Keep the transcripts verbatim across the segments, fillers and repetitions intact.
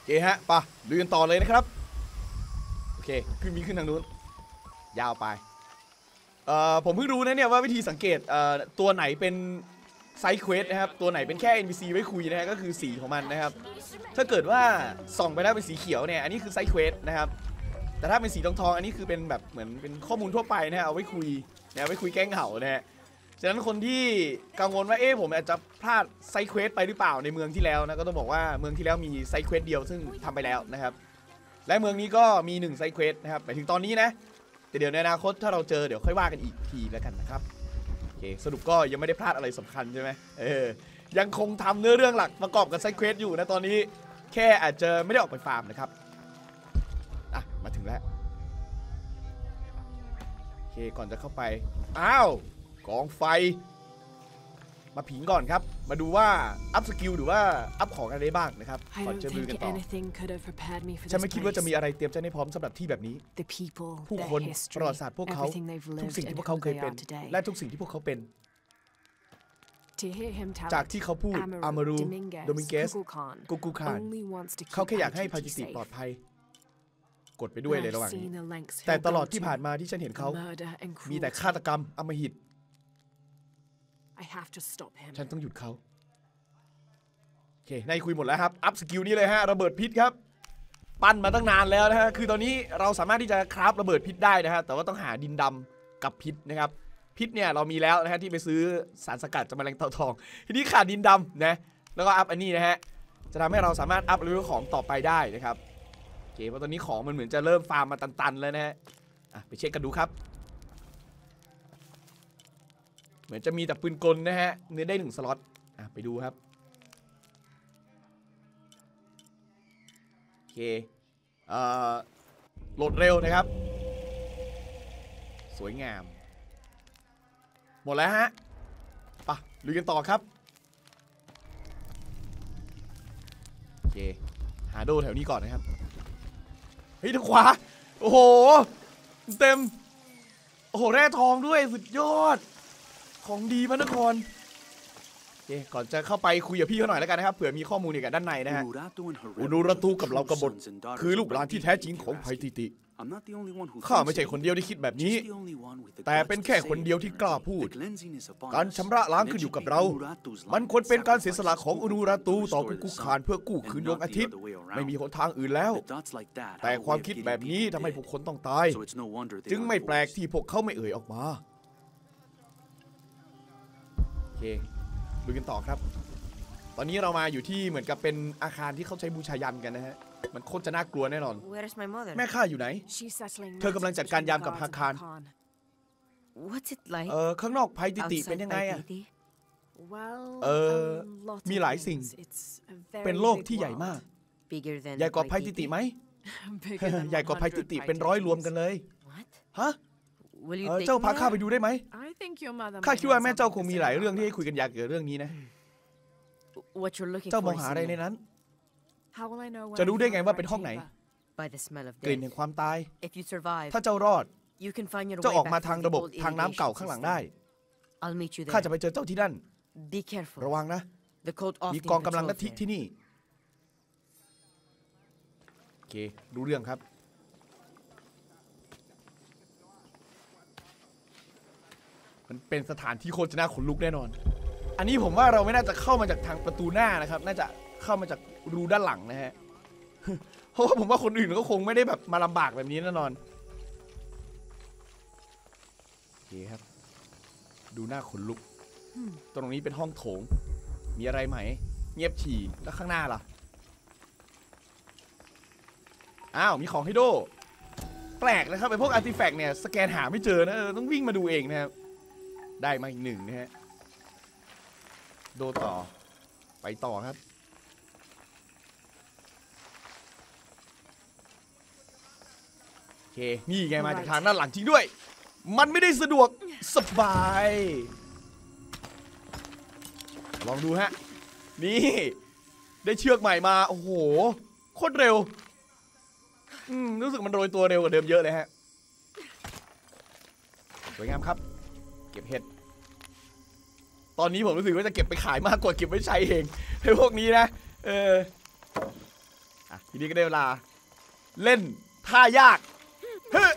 เคฮะป่ะดูกันต่อเลยนะครับโอเคขึ้นมีขึ้นทางนู้นยาวไปเอ่อผมเพิ่งรู้นะเนี่ยว่าวิธีสังเกตเอ่อตัวไหนเป็นไซด์เควสนะครับตัวไหนเป็นแค่ เอ็น พี ซี ไว้คุยนะฮะก็คือสีของมันนะครับถ้าเกิดว่าส่องไปแล้วเป็นสีเขียวเนี่ยอันนี้คือไซด์เควสนะครับแต่ถ้าเป็นสีทองทองอันนี้คือเป็นแบบเหมือนเป็นข้อมูลทั่วไปนะฮะเอาไว้คุยนะเอาไว้คุยแก้งเห่านะฮะฉะนั้นคนที่กังวลว่าเอ๊ะผมอาจจะพลาดไซด์เควสไปหรือเปล่าในเมืองที่แล้วนะก็ต้องบอกว่าเมืองที่แล้วมีไซด์เควสเดียวซึ่งทำไปแล้วนะครับและเมืองนี้ก็มีหนึ่งไซด์เควสนะครับหมายถึงตอนนี้นะแต่เดี๋ยวในอนาคตถ้าเราเจอเดี๋ยวค่อยว่ากันอีกทีแล้วกันนะครับโอเคสรุปก็ยังไม่ได้พลาดอะไรสำคัญใช่ไหมเออยังคงทำเนื้อเรื่องหลักประกอบกับไซด์เควสอยู่นะตอนนี้แค่อาจจะไม่ได้ออกไปฟาร์มนะครับอ่ะมาถึงแล้วโอเคก่อนจะเข้าไปอ้าวกองไฟมาผิงก่อนครับมาดูว่าอัพสกิลหรือว่าอัพของอะไรได้บ้างนะครับก่อนจะมือกันต่อฉันไม่คิดว่าจะมีอะไรเตรียมใจให้พร้อมสำหรับที่แบบนี้ผู้คนประวัติศาสตร์พวกเขาทุกสิ่งที่พวกเขาเคยเป็นและทุกสิ่งที่พวกเขาเป็นจากที่เขาพูดอามารูโดมิงเกสกูกูคานเขาแค่อยากให้พาจิติปลอดภัยกดไปด้วยเลยระหว่างนี้แต่ตลอดที่ผ่านมาที่ฉันเห็นเขามีแต่ฆาตกรรมอำมหิตฉันต้องหยุดเขาโอเคนายคุยหมดแล้วครับอัพสกิลนี้เลยฮะระเบิดพิษครับปั้นมาตั้งนานแล้วนะฮะคือตอนนี้เราสามารถที่จะคราฟระเบิดพิษได้นะฮะแต่ว่าต้องหาดินดำกับพิษนะครับพิษเนี่ยเรามีแล้วนะฮะที่ไปซื้อสารสกัดจากแมลงเต่าทองทีนี้ขาดดินดำนะแล้วก็อัพอันนี้นะฮะจะทำให้เราสามารถอัพเลเวลของต่อไปได้นะครับโอเคเพราะตอนนี้ของมันเหมือนจะเริ่มฟาร์มมาตันๆแล้วนะฮะอ่ะไปเช็คกันดูครับเหมือนจะมีแต่ปืนกลนะฮะเนื้อได้หนึ่งสล็อตอ่ะไปดูครับโอเคเอ่อโหลดเร็วนะครับสวยงามหมดแล้วฮะไปลุยกันต่อครับโอเคหาโดแถวนี้ก่อนนะครับเฮ้ยทางขวาโอ้โหเต็มโอ้โหแร่ทองด้วยสุดยอดของดีพระนครโอเคก่อนจะเข้าไปคุยกับพี่เขาหน่อยแล้วกันนะครับเผื่อมีข้อมูลอีกด้านในนะฮะอุนูราตูกับเรากบฏคือลูกหลานที่แท้จริงของไพติติข้าไม่ใช่คนเดียวที่คิดแบบนี้แต่เป็นแค่คนเดียวที่กล้าพูดการชำระล้างขึ้นอยู่กับเรามันควรเป็นการเสียสละของอุนูราตูต่อกุกุคานเพื่อกู้คืนดวงอาทิตย์ไม่มีหนทางอื่นแล้วแต่ความคิดแบบนี้ทำให้ผู้คนต้องตายจึงไม่แปลกที่พวกเขาไม่เอ่ยออกมาโอเคดูกันต่อครับตอนนี้เรามาอยู่ที่เหมือนกับเป็นอาคารที่เขาใช้บูชายันกันนะฮะมันโคตรจะน่ากลัวแน่นอนแม่ข้าอยู่ไหนเธอกำลังจัดการยามกับฮาคารเออข้างนอกไพติติเป็นยังไงอะเออมีหลายสิ่งเป็นโลกที่ใหญ่มากใหญ่กว่าไพติติไหมใหญ่กว่าไพติติเป็นร้อยรวมกันเลยฮะเออเจ้าพาข้าไปดูได้ไหมข้าคิดว่าแม่เจ้าคงมีหลายเรื่องที่ให้คุยกันอยากเกี่ยวกับเรื่องนี้นะเจ้ามองหาอะไรในนั้นจะรู้ได้ไงว่าเป็นห้องไหนกลิ่นแห่งความตายถ้าเจ้ารอดเจ้าออกมาทางระบบทางน้ำเก่าข้างหลังได้ข้าจะไปเจอเจ้าที่นั่นระวังนะมีกองกำลังลัทธิที่นี่โอเครู้เรื่องครับมันเป็นสถานที่โคตรจะน่าขนลุกแน่นอนอันนี้ผมว่าเราไม่น่าจะเข้ามาจากทางประตูหน้านะครับน่าจะเข้ามาจากรูด้านหลังนะฮะเพราะว่าผมว่าคนอื่นก็คงไม่ได้แบบมาลำบากแบบนี้แน่นอนโอเคครับดูหน้าขนลุกตรงนี้เป็นห้องโถงมีอะไรไหมเงียบฉี่แล้วข้างหน้าล่ะอ้าวมีของให้โดแปลกนะครับไอ้พวกอาร์ติแฟกต์เนี่ยสแกนหาไม่เจอนะต้องวิ่งมาดูเองนะครับได้มาอีกหนึ่งนะฮะโดต่อไปต่อครับโอเคนี่ไงมาจากทางด้านหลังจริงด้วยมันไม่ได้สะดวกสบายลองดูฮะนี่ได้เชือกใหม่มาโอ้โหโคตรเร็วอืมรู้สึกมันโรยตัวเร็วกว่าเดิมเยอะเลยฮะสวยงามครับเก็บเห็ดตอนนี้ผมรู้สึกว่าจะเก็บไปขายมากกว่าเก็บไว้ใช้เองไอ้พวกนี้นะเอออ่ะทีนี้ก็ได้เวลาเล่นท่ายากเฮ้ย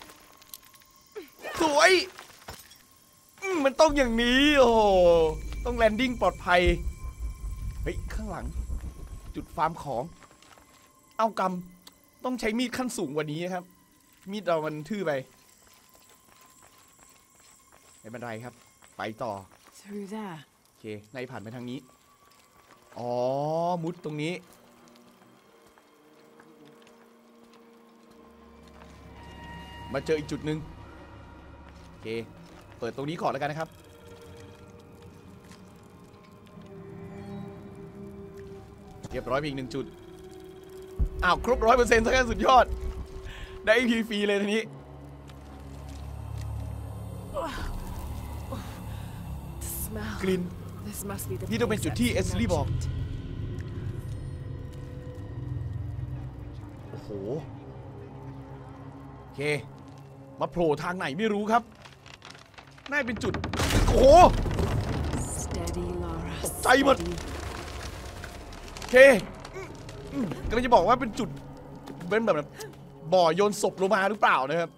สวยมันต้องอย่างนี้โอ้ต้องแลนดิ้งปลอดภัยเฮ้ยข้างหลังจุดฟาร์มของเอากำต้องใช้มีดขั้นสูงกว่านี้นะครับมีดเรามันทื่อไปไม่เป็นไรครับไปต่อโอเคนายผ่านไปทางนี้อ๋อมุดตรงนี้มาเจออีกจุดหนึ่งโอเคเปิดตรงนี้ก่อนแล้วกันนะครับเรียบร้อยไปอีกหนึ่งจุดอ้าวครบร้อยเปอร์เซ็นต์ซะงั้นสุดยอดได้ อี พี ฟรีเลยทีนี้กลิ่นนี่ต้องเป็นจุดที่เอสลี่บอกโอ้โหโอเคมาโผล่ทางไหนไม่รู้ครับน่าเป็นจุดโอ้โหตกใจหมดโอเคกำลังจะบอกว่าเป็นจุดเป็นแบบบ่อโยนศพลงมาหรือเปล่านะครับ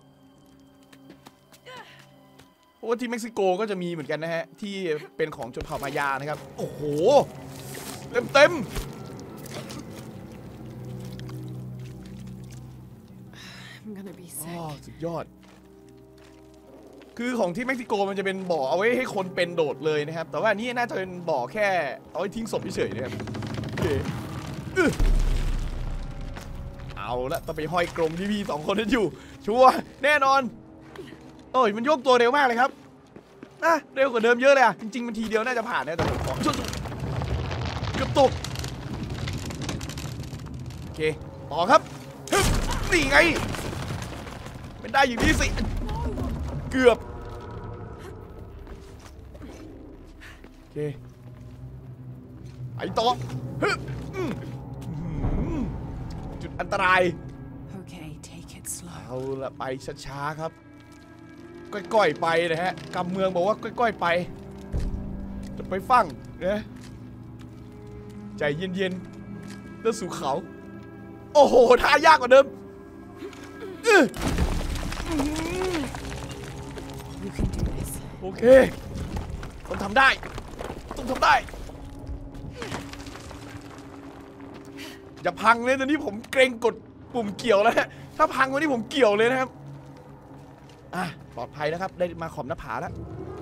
เพราะว่าที่เม็กซิโกก็จะมีเหมือนกันนะฮะที่เป็นของชนเผ่ามายานะครับโอ้โหเต็มเต็มอ๋อสุดยอดคือของที่เม็กซิโกมันจะเป็นบ่อเอาไว้ให้คนเป็นโดดเลยนะครับแต่ว่าอันนี้น่าจะเป็นบ่อแค่เอาไว้ทิ้งศพเฉยๆนะครับโอเคเอาละต้องไปห้อยกรงที่พี่สองคนนั้นอยู่ชัวร์แน่นอนโอ้ยมันโยกตัวเร็วมากเลยครับนะเร็วกว่าเดิมเยอะเลยอ่ะจริงๆมันทีเดียวน่าจะผ่านนะแต่ผมขอชุดเกือบตกโอเคต่อครับนี่ไงเป็นได้อย่างนี้สิเกือบโอเคไปต่อจุดอันตรายเอาละไปช้าๆครับก้อยๆไปนะฮะกำเมืองบอกว่าก้อยๆไปจะไปฟังนะใจเย็นๆแล้วสู่เขาโอ้โหท่ายากกว่าเดิมโอเคต้องทำได้ต้องทำได้อย่าพังเลยตอนนี้ผมเกรงกดปุ่มเกี่ยวแล้วถ้าพังวันนี้ผมเกี่ยวเลยนะครับอ่ะปลอดภัยนะครับได้มาขอบหน้าผาแล้ว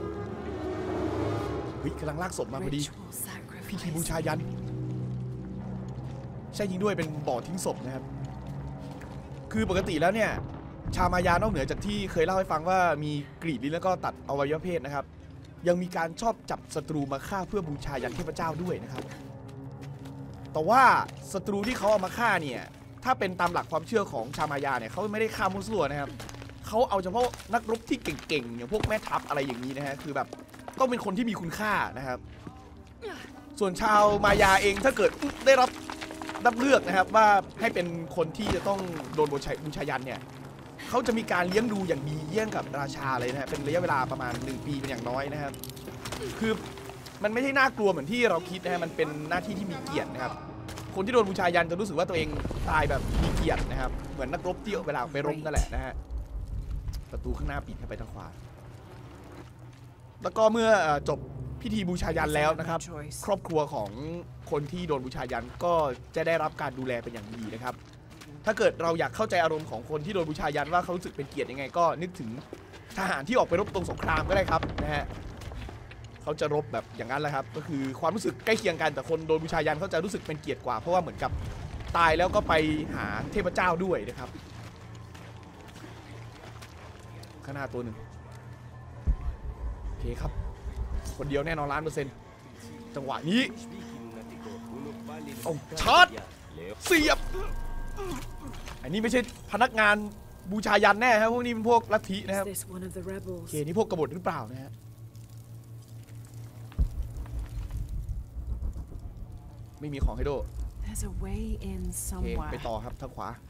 เฮ้ยกำลังลากศพมาพอดีพิธีบูชายันใช่ยิงด้วยเป็นบ่อทิ้งศพนะครับคือปกติแล้วเนี่ยชาวมายานอกเหนือจากที่เคยเล่าให้ฟังว่ามีกรีดลิ้นแล้วก็ตัดอวัยวะเพศนะครับยังมีการชอบจับศัตรูมาฆ่าเพื่อบูชายันเทพเจ้าด้วยนะครับแต่ว่าศัตรูที่เขาเอามาฆ่าเนี่ยถ้าเป็นตามหลักความเชื่อของชาวมายาเนี่ยเขาไม่ได้ฆ่ามั่วซั่วนะครับเขาเอาเฉพาะนักรบที่เก่งๆอย่างพวกแม่ทัพอะไรอย่างนี้นะฮะคือแบบต้องเป็นคนที่มีคุณค่านะครับส่วนชาวมายาเองถ้าเกิดได้รับรับเลือกนะครับว่าให้เป็นคนที่จะต้องโดนบูชาบูชายันเนี่ยเขาจะมีการเลี้ยงดูอย่างดีเยี่ยงกับราชาเลยนะฮะเป็นระยะเวลาประมาณหนึ่งปีเป็นอย่างน้อยนะครับคือมันไม่ใช่น่ากลัวเหมือนที่เราคิดนะฮะมันเป็นหน้าที่ที่มีเกียรตินะครับคนที่โดนบูชายันจะรู้สึกว่าตัวเองตายแบบมีเกียรตินะครับเหมือนนักรบที่เวลาไปรบนั่นแหละนะฮะประตูข้างหน้าปิดไปทางขวาแล้วก็เมื่อจบพิธีบูชายันแล้วนะครับครอบครัวของคนที่โดนบูชายันก็จะได้รับการดูแลเป็นอย่างดีนะครับถ้าเกิดเราอยากเข้าใจอารมณ์ของคนที่โดนบูชายันว่าเขารู้สึกเป็นเกียรติยังไงก็นึกถึงทหารที่ออกไปรบตรงสงครามก็ได้ครับนะฮะเขาจะรบแบบอย่างนั้นแหละครับก็คือความรู้สึกใกล้เคียงกันแต่คนโดนบูชายันเขาจะรู้สึกเป็นเกียรติกว่าเพราะว่าเหมือนกับตายแล้วก็ไปหาเทพเจ้าด้วยนะครับข้างหน้าตัวหนึ่งโอเคครับคนเดียวแน่นอนล้านเปอร์เซ็นต์จังหวะนี้เอาชาร์จเสียบอันนี้ไม่ใช่พนักงานบูชายันแน่ครับพวกนี้เป็นพวกลัทธินะครับโอเคนี่พวกกบฏหรือเปล่านะฮะไม่มีของให้โดโอเคไปต่อครับทางขวา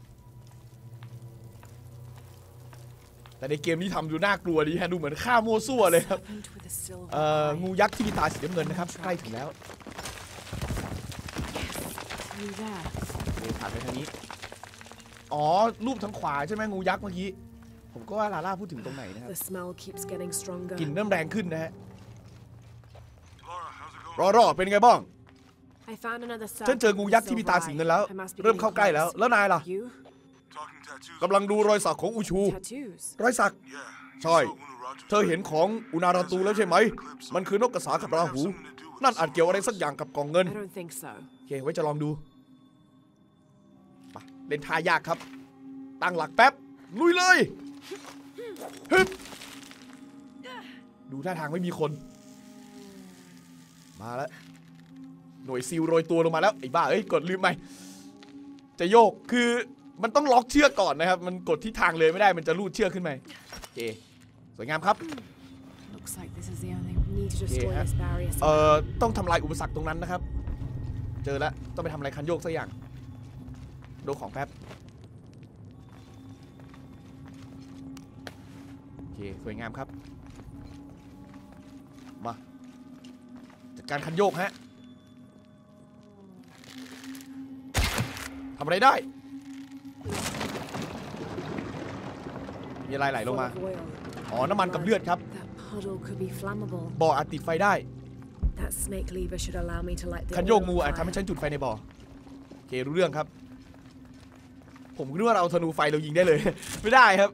แต่ในเกมนี้ทำดูน่ากลัวดีฮะดูเหมือนฆ่าโมซั่วเลยครับเอ่องูยักษ์ที่มีตาสีน้ำเงินนะครับใกล้ถึงแล้วเดินผ่านไปทางนี้อ๋อรูปทางขวาใช่ไหมงูยักษ์เมื่อกี้ผมก็ว่าลาล่าพูดถึงตรงไหนนะครับกลิ่นเริ่มแรงขึ้นนะฮะรอรอเป็นไงบ้างฉันเจองูยักษ์ที่มีตาสีเงินแล้วเริ่มเข้าใกล้แล้วแล้วนายล่ะกำลังดูรอยสักของอูชูรอยสักใช่เธอเห็นของอุนาราตูแล้วใช่ไหมมันคือนกกระสากับราหูนั่นอาจเกี่ยวอะไรสักอย่างกับกล่องเงินโอเคไว้จะลองดูไปเล่นท่ายากครับตั้งหลักแป๊บลุยเลยฮึบดูท่าทางไม่มีคนมาแล้วหน่วยซิลโรยตัวลงมาแล้วไอ้บ้าเอ้ยกดลืมไหมจะโยกคือมันต้องล็อกเชือกก่อนนะครับมันกดที่ทางเลยไม่ได้มันจะลูดเชือกขึ้นไปโอเคสวยงามครับโอเคฮะเอ่อต้องทำลายอุปสรรคตรงนั้นนะครับเจอแล้วต้องไปทำอะไรคันโยกสักอย่างดูของแป๊บโอเคสวยงามครับมาจัดการคันโยกฮะทำอะไรได้มีอะไรไหลลงมาอ๋อน้ำมันกับเลือดครับบ่ออาจติดไฟได้คันโยกงูอาจทำให้ฉันจุดไฟในบ่อโอเครู้เรื่องครับผมคิดว่าเราเอาธนูไฟเรายิงได้เลย ไม่ได้ครับ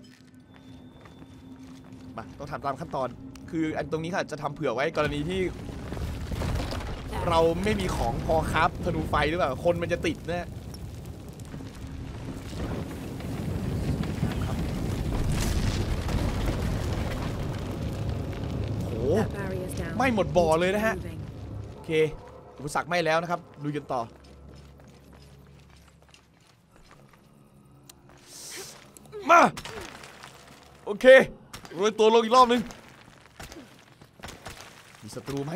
มาต้องทำตามขั้นตอนคืออันตรงนี้ค่ะจะทำเผื่อไว้กรณีที่เราไม่มีของพอครับธนูไฟหรือเปล่าคนมันจะติดนะไม่หมดบ่อเลยนะฮะโอเคอุปสรรคไม่แล้วนะครับลุยกันต่อมาโอเคโรยตัวลงอีกรอบนึงมีศัตรูไหม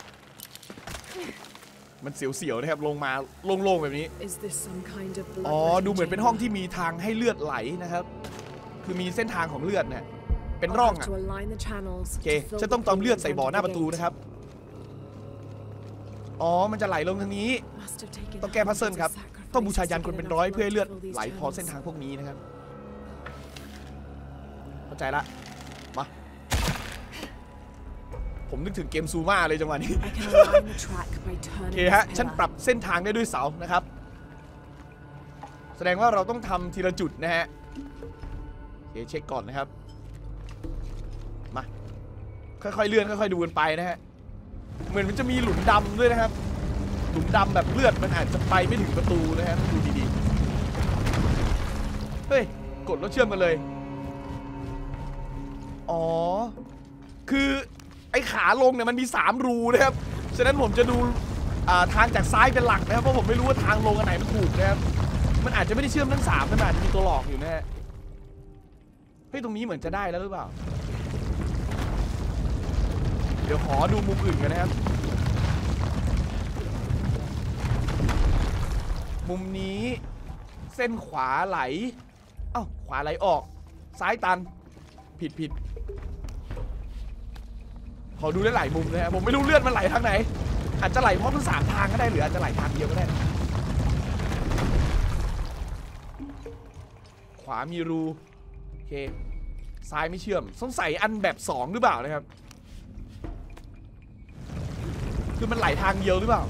มันเสียวๆนะครับลงมาโล่งๆแบบนี้อ๋อดูเหมือนเป็นห้องที่มีทางให้เลือดไหลนะครับคือมีเส้นทางของเลือดเนี่ยเป็นร่องอ่ะโอเคฉันต้องเติมเลือดใส่บ่อหน้าประตูนะครับอ๋อมันจะไหลลงทางนี้ต้องแก้พัซเซิลครับต้องบูชายันคนเป็นร้อยเพื่อให้เลือดไหลพอเส้นทางพวกนี้นะครับเข้าใจละมาผมนึกถึงเกมซูมาเลยจังหวะนี้โอเคฮะฉันปรับเส้นทางได้ด้วยเสานะครับแสดงว่าเราต้องทำทีละจุดนะฮะโอเคเช็คก่อนนะครับมาค่อยๆเลื่อนค่อยๆดูกันไปนะฮะเหมือนมันจะมีหลุมดำด้วยนะครับหลุมดำแบบเลือดมันอาจจะไปไม่ถึงประตูนะฮะดูดีๆเฮ้ยกดแล้วเชื่อมกันเลยอ๋อคือไอ้ขาลงเนี่ยมันมีสามรูนะครับฉะนั้นผมจะดูทางจากซ้ายเป็นหลักนะครับเพราะผมไม่รู้ว่าทางลงอันไหนมันถูกนะครับมันอาจจะไม่ได้เชื่อมทั้งสามมันอาจจะมีตัวหลอกอยู่นะฮะเฮ้ยตรงนี้เหมือนจะได้แล้วหรือเปล่าเดี๋ยวขอดูมุมอื่นกันนะครับมุมนี้เส้นขวาไหลเอ้าขวาไหลออกซ้ายตันผิดผิดขอดูได้หลายมุมเลยครับผมไม่รู้เลือดมันไหลทางไหนอาจจะไหลพร้อมทั้งสามทางก็ได้หรืออาจจะไหลทางเดียวก็ได้ขวามีรูโอเคซ้ายไม่เชื่อมสงสัยอันแบบสองหรือเปล่านะครับคือมันไหลทางเดียวหรือเปล่า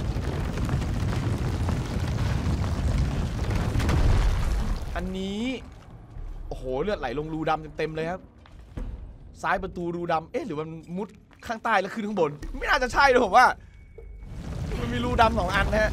อันนี้โอ้โหเลือดไหลลงรูดำเต็มๆเลยครับซ้ายประตูรูดำเอ๊ะหรือมันมุดข้างใต้แล้วขึ้นข้างบนไม่น่าจะใช่เลยผมว่ามันมีรูดำสองอันนะฮะ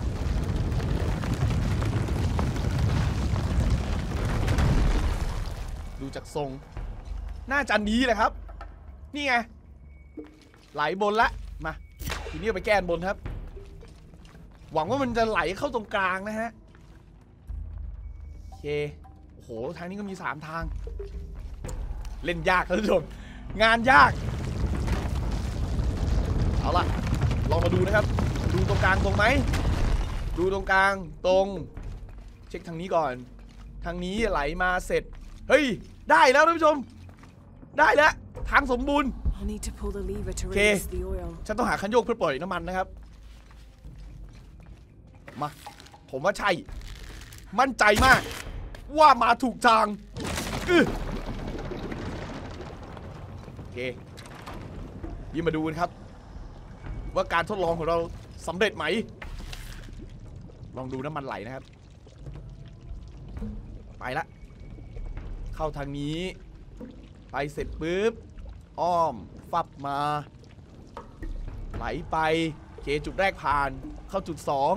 ดูจากทรงน่าจะนี้เลยครับนี่ไงไหลบนละมาทีนี้ไปแก้บนครับหวังว่ามันจะไหลเข้าตรงกลางนะฮะโอเคโอ้โหทางนี้ก็มีสามทางเล่นยากท่านผู้ชมงานยากเอาล่ะลองมาดูนะครับดูตรงกลางตรงไหมดูตรงกลางตรงเช็คทางนี้ก่อนทางนี้ไหลมาเสร็จเฮ้ยได้แล้วท่านผู้ชมได้แล้วทางสมบูรณ์โอเคฉันต้องหาคันโยกเพื่อปล่อยน้ำมันนะครับมาผผมว่าใช่มั่นใจมากว่ามาถูกทางอื้อโอเคยิ่งมาดูกันครับว่าการทดลองของเราสำเร็จไหมลองดูน้ำมันไหลนะครับไปละเข้าทางนี้ไปเสร็จปุ๊บอ้อมฟับมาไหลไปเคจุดแรกผ่านเข้าจุดสอง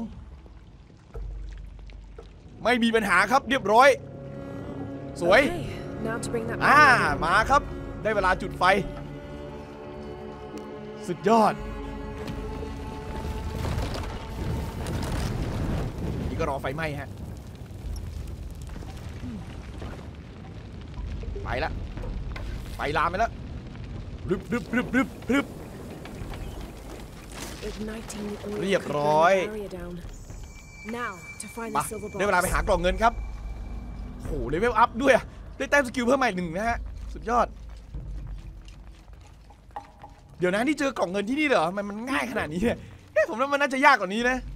ไม่มีปัญหาครับเรียบร้อยสวยอ่ามาครับได้เวลาจุดไฟสุดยอดนี่ก็รอไฟไหม้ฮะไปละไฟลามไปแล้วรึบรึบรึบรึบรึบเรียบร้อยมาได้เวลาไปหากล่องเงินครับโหเลเวลอัพด้วยได้แต้มสกิลเพิ่มใหม่หนึ่งนะฮะสุดยอดเดี๋ยวนะนี่เจอกล่องเงินที่นี่เหรอมันมันง่ายขนาดนี้เนี่ยเฮ้ยผมว่ามันน่าจะยากกว่านี้นะ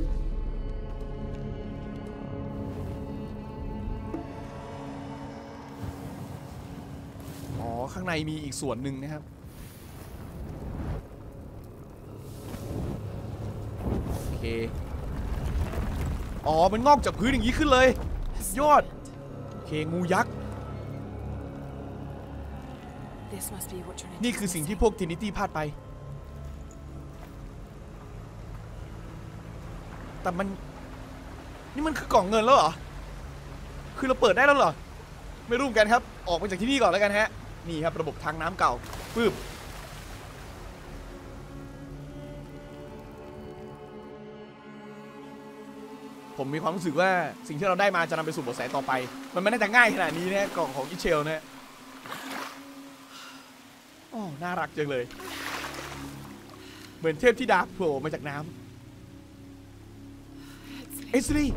อ๋อข้างในมีอีกส่วนหนึ่งนะครับโอเคอ๋อมันงอกจากพื้นอย่างนี้ขึ้นเลยยอดโอเคงูยักษ์นี่คือสิ่งที่พวกทินิตี้พลาดไปแต่มันนี่มันคือกล่องเงินแล้วเหรอคือเราเปิดได้แล้วเหรอไม่รู้กันครับออกไปจากที่นี่ก่อนแล้วกันฮะนี่ครับระบบทางน้ำเก่าปึ๊บผมมีความรู้สึกว่าสิ่งที่เราได้มาจะนำไปสู่เบาะแสต่อไปมันไม่น่าจะง่ายขนาดนี้นะกล่องของอิเชลนะโอ้น่ารักจังเลยเหมือนเทพธิดาโผล่มาจากน้ำเอสลี่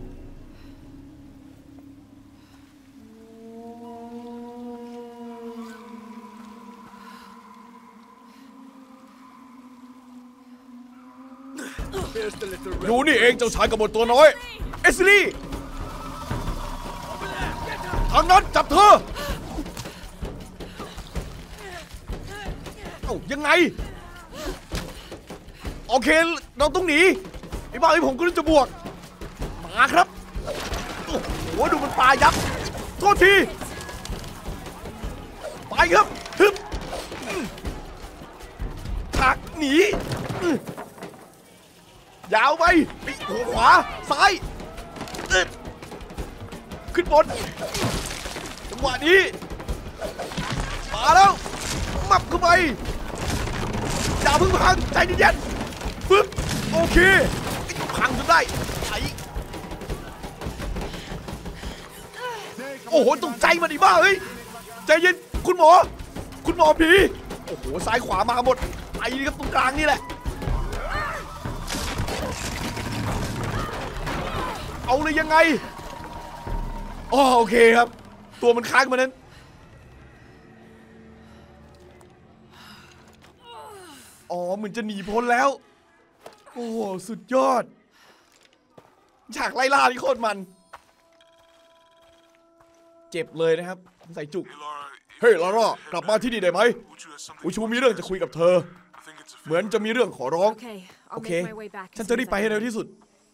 อยู่นี่เองเจ้าชายกบฏตัวน้อยเอสลี่ทางนั้นจับเธอเอ้ายังไงโอเคเราต้องหนีไอ้บ้าไอ้ผมก็จะบวกมาครับโอ้โหดูมันปลายักษ์โทษทีไปครับฮึบถักหนียาวไปหัวขวาซ้ายขึ้นบนจังหวะนี้มาแล้วมับเข้าไปอย่าเพิ่งพังใจเย็นๆปึ๊บโอเคพังจนได้ไอ้โอ้โหตกใจมาดิบ้าเฮ้ยใจเย็นคุณหมอคุณหมอผีโอ้โหซ้ายขวามาหมดไอ้นี่ก็ตรงกลางนี่แหละเอาเลยยังไงอ๋อโอเคครับตัวมันค้างมานั้นอ๋อเหมือนจะหนีพ้นแล้วโอ้สุดยอดฉากไล่ล่าที่โคตรมันเจ็บเลยนะครับใส่จุกเฮ้ยลาร่ากลับมาที่นี่ได้ไหมอูชูมีเรื่องจะคุยกับเธอเหมือนจะมีเรื่องขอร้องโอเคฉันจะรีบไปให้เร็วที่สุด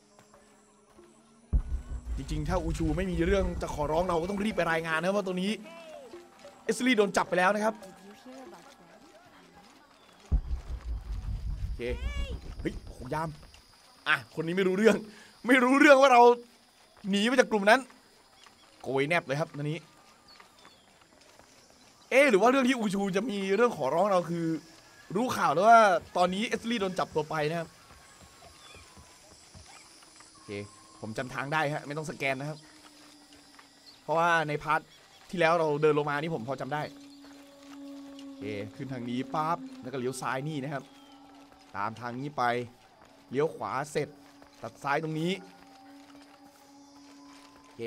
จริงๆถ้าอูชูไม่มีเรื่องจะขอร้องเราก็ต้องรีบไปรายงานนะว่าตรงนี้เอสลี่โดนจับไปแล้วนะครับโอเคเฮ้ยโหยามอ่ะคนนี้ไม่รู้เรื่องไม่รู้เรื่องว่าเราหนีมาจากกลุ่มนั้นโกยแนบเลยครับตอนนี้เอ๊ะหรือว่าเรื่องที่อูชูจะมีเรื่องขอร้องเราคือรู้ข่าวแล้วว่าตอนนี้เอสลี่โดนจับตัวไปนะครับโอเคผมจำทางได้ฮะไม่ต้องสแกนนะครับเพราะว่าในพาร์ทที่แล้วเราเดินลงมานี่ผมพอจำได้โอเคขึ้นทางนี้ปั๊บแล้วก็เลี้ยวซ้ายนี่นะครับตามทางนี้ไปเลี้ยวขวาเสร็จตัดซ้ายตรงนี้โอเค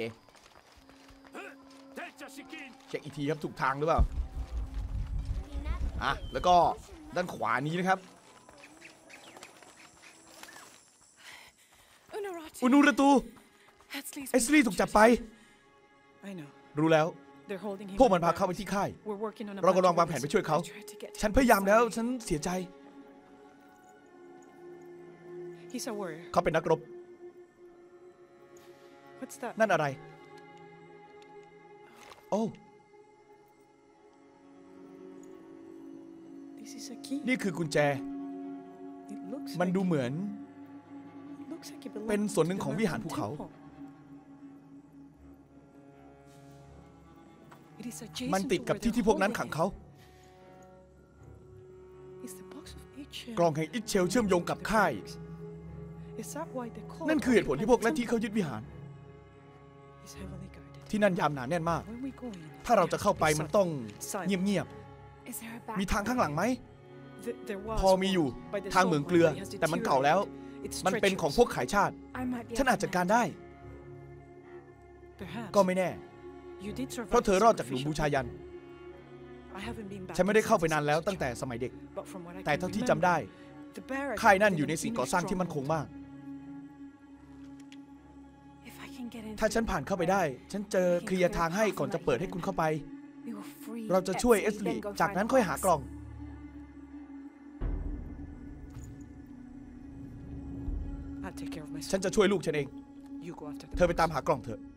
เช็คอีกทีครับถูกทางหรือเปล่าอ่ะแล้วก็ด้านขวานี้นะครับอุนูราตูเอสลี่ถูกจับไปรู้แล้วพวกมันพาเข้าไปที่ค่ายเรากำลังวางแผนไปช่วยเขาฉันพยายามแล้วฉันเสียใจเขาเป็นนักรบนั่นอะไรโอ้นี่คือกุญแจมันดูเหมือนเป็นส่วนหนึ่งของวิหารภูเขามันติดกับที่ที่พวกนั้นขังเขากล่องแห่งอิชเชลเชื่อมโยงกับค่ายนั่นคือเหตุผลที่พวกลัทธิเขายึดวิหารที่นั่นยามหนาแน่นมากถ้าเราจะเข้าไปมันต้องเงียบๆมีทางข้างหลังไหมพอมีอยู่ทางเหมืองเกลือแต่มันเก่าแล้วมันเป็นของพวกขายชาติฉันอาจจัดการได้ก็ไม่แน่เพราะเธอรอดจากหลุมบูชายันฉันไม่ได้เข้าไปนานแล้วตั้งแต่สมัยเด็กแต่เท่าที่จำได้ค่ายนั่นอยู่ในสิ่งก่อสร้างที่มั่นคงมากถ้าฉันผ่านเข้าไปได้ฉันเจอเคลียร์ทางให้ก่อนจะเปิดให้คุณเข้าไปเราจะช่วยเอสลีจากนั้นค่อยหากล่องฉันจะช่วยลูกฉันเองเธอไปตามหากล่องเถอะ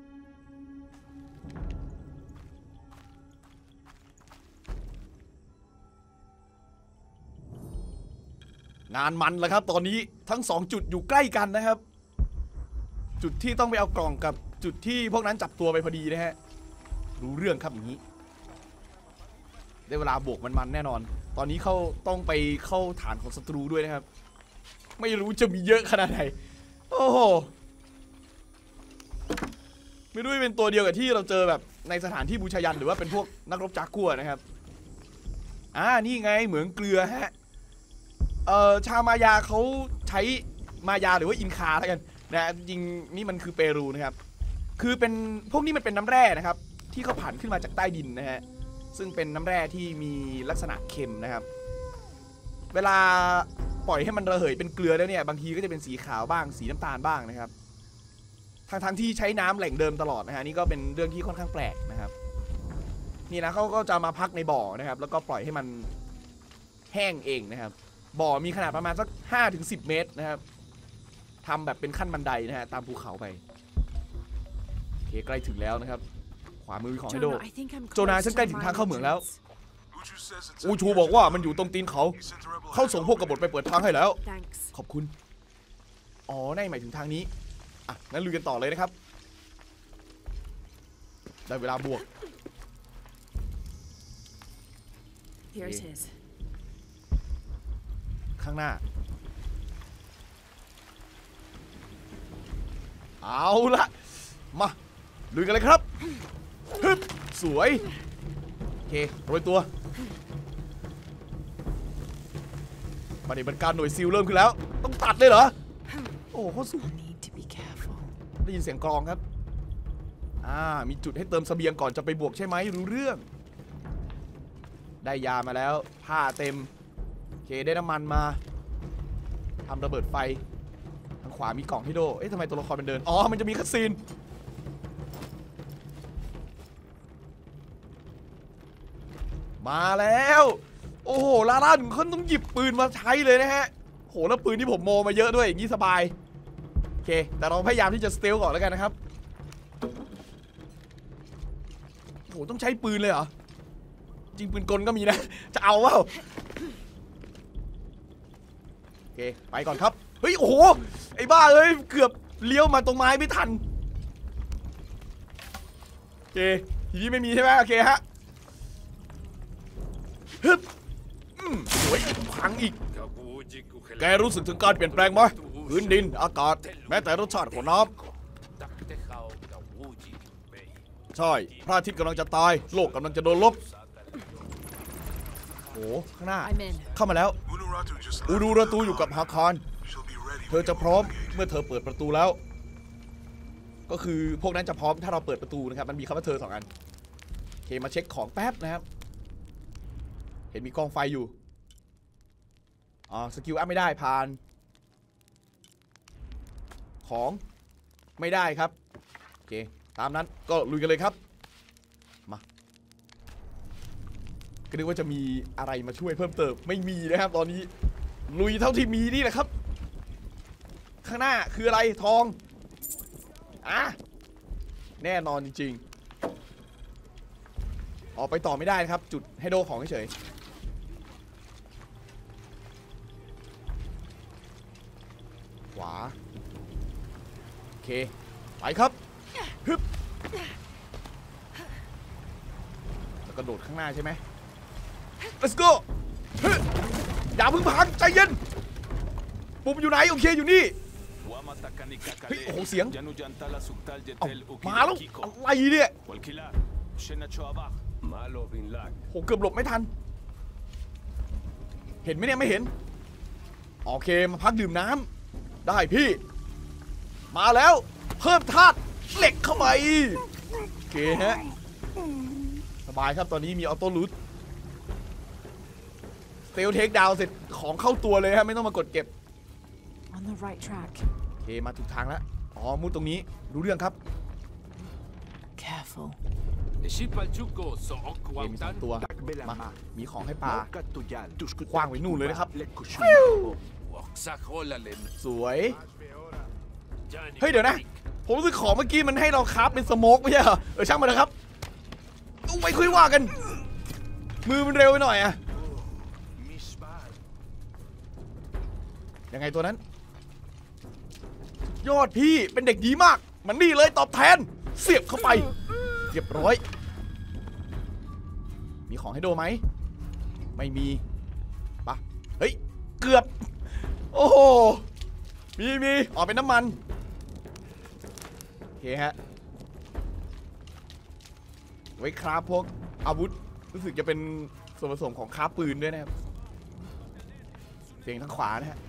งานมันแล้วครับตอนนี้ทั้งสองจุดอยู่ใกล้กันนะครับจุดที่ต้องไปเอากล่องกับจุดที่พวกนั้นจับตัวไปพอดีนะฮะรู้เรื่องครับอย่างนี้ได้เวลาบวกมันๆแน่นอนตอนนี้เขาต้องไปเข้าฐานของศัตรูด้วยนะครับไม่รู้จะมีเยอะขนาดไหนโอ้โหไม่รู้เป็นตัวเดียวกับที่เราเจอแบบในสถานที่บูชายันหรือว่าเป็นพวกนักรบจากัวนะครับอ่านี่ไงเหมืองเกลือฮะเอ่อชาวมายาเขาใช้มายาหรือว่าอินคาแล้วกันนะจริงนี่มันคือเปรูนะครับคือเป็นพวกนี้มันเป็นน้ำแร่นะครับที่เขาผ่านขึ้นมาจากใต้ดินนะฮะซึ่งเป็นน้ำแร่ที่มีลักษณะเค็มนะครับเวลาปล่อยให้มันระเหยเป็นเกลือแล้วเนี่ยบางทีก็จะเป็นสีขาวบ้างสีน้ำตาลบ้างนะครับทั้งทั้งที่ใช้น้ำแหล่งเดิมตลอดนะฮะนี่ก็เป็นเรื่องที่ค่อนข้างแปลกนะครับนี่นะเขาก็จะมาพักในบ่อนะครับแล้วก็ปล่อยให้มันแห้งเองนะครับบ่อมีขนาดประมาณสัก ห้าถึงสิบ เมตรนะครับทำแบบเป็นขั้นบันไดนะฮะตามภูเขาไปโอเคใกล้ถึงแล้วนะครับขวามือของไฮโดโจนาฉันใกล้ถึงทางเข้าเหมืองแล้วอูชูบอกว่ามันอยู่ตรงตีนเขาเขาส่งพวกกบฏไปเปิดทางให้แล้วขอบคุณอ๋อนั่นหมายถึงทางนี้อ่ะงั้นลุยกันต่อเลยนะครับได้เวลาบวกข้างหน้าเอาละมาลุยกันเลยครับฮึบสวยโอเคโรยตัวปฏิบัติการหน่วยซิลเริ่มขึ้นแล้วต้องตัดเลยเหรอโอ้โหสุดได้ยินเสียงกลองครับอ่ามีจุดให้เติมเสบียงก่อนจะไปบวกใช่ไหมรู้เรื่องได้ยามาแล้วผ้าเต็มโอเคได้น้ำมันมาทำระเบิดไฟทางขวามีกล่องให้โดเอ๊ะทำไมตัวละครมันเดินอ๋อมันจะมีคัสซีนมาแล้วโอ้โหลาล่าถึงขั้นต้องหยิบปืนมาใช้เลยนะฮะโหแล้วปืนที่ผมโมมาเยอะด้วยอย่างนี้สบายโอเคแต่เราพยายามที่จะสเตลก่อนแล้วกันนะครับโหต้องใช้ปืนเลยเหรอจริงปืนกลก็มีนะจะเอาเปล่าโอเคไปก่อนครับเฮ้ยโอ้โหไอ้บ้าเอ้ยเกือบเลี้ยวมาตรงไม้ไม่ทันโอเคทีนี้ไม่มีใช่ไหมโอเคฮะฮึบอืมสวยพังอีกแกรู้สึกถึงการเปลี่ยนแปลงไหมพื้นดินอากาศแม้แต่รสชาติของน้ำใช่พระอาทิตย์กำลังจะตายโลกกำลังจะโดนลบโอ้ข้างหน้าเข้ามาแล้วอูดูราตูอยู่กับฮาคารเธอจะพร้อมเมื่อเธอเปิดประตูแล้วก็คือพวกนั้นจะพร้อมถ้าเราเปิดประตูนะครับมันมีคำว่าเธอสองอันโอเคมาเช็คของแป๊บนะครับเห็นมีกองไฟอยู่อ๋อสกิลอัพไม่ได้ผ่านของไม่ได้ครับโอเคตามนั้นก็ลุยกันเลยครับมาก็นึกว่าจะมีอะไรมาช่วยเพิ่มเติมไม่มีนะครับตอนนี้ลุยเท่าที่มีนี่แหละครับข้างหน้าคืออะไรทองอ่ะแน่นอนจริงๆออกไปต่อไม่ได้นะครับจุดให้โดของเฉยขวาโอเคไปครับฮึบแล้วกระโดดข้างหน้าใช่ไหม let's go อย่าเพิ่งพังใจเย็นปุ่มอยู่ไหนโอเคอยู่นี่เฮ้ยโอ้โหเสียงเอามาแล้วอะไรเนี่ยโหเกือบหลบไม่ทันเห็นไหมเนี่ยไม่เห็นโอเคมาพักดื่มน้ำได้พี่มาแล้วเพิ่มธาตุเหล็กเข้าไปโอเคฮะสบายครับตอนนี้มีออโต้ลูทสเตลเทคดาวเสร็จของเข้าตัวเลยครับไม่ต้องมากดเก็บ On the right track. โอเคมาถูกทางแล้วอ๋อมุดตรงนี้รู้เรื่องครับ Careful. มีสองตัวมามีของให้ปลาคว้างไว้นู่นเลยนะครับสวยเฮ้ยเดี๋ยวนะผมรู้สึกของเมื่อกี้มันให้เราคราฟเป็นสโมกไม่ใช่เหรอเออช่างมันนะครับต้องไปคุยว่ากันมือมันเร็วไปหน่อยอะยังไงตัวนั้นยอดพี่เป็นเด็กดีมากมันนี่เลยตอบแทนเสียบเข้าไปเรียบร้อยมีของให้โดไหมไม่มีปะเฮ้ยเกือบโอ้โหมีมีออกเป็นน้ำมันโอเคฮะไว้คราฟพวกอาวุธรู้สึกจะเป็นส่วนผสมของคราฟปืนด้วยนะครับเสียงทางขวานะฮะ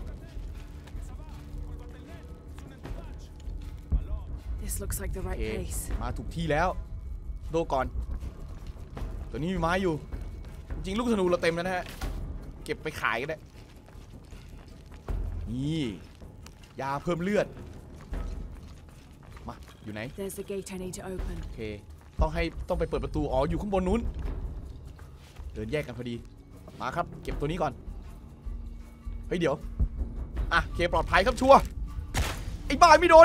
Looks like the right place. มาถูกที่แล้วโดก่อนตัวนี้มีไม้อยู่จริงๆลูกธนูเราเต็มแล้วนะฮะเก็บไปขายก็ได้นี่ยาเพิ่มเลือดมาอยู่ไหน There's the gate I need to open. โอเคต้องให้ต้องไปเปิดประตูอ๋ออยู่ข้างบนนู้นเดินแยกกันพอดีมาครับเก็บตัวนี้ก่อนเฮ้ยเดี๋ยวอ่ะโอเคปลอดภัยครับชัวร์ไอ้บ้าไม่โดน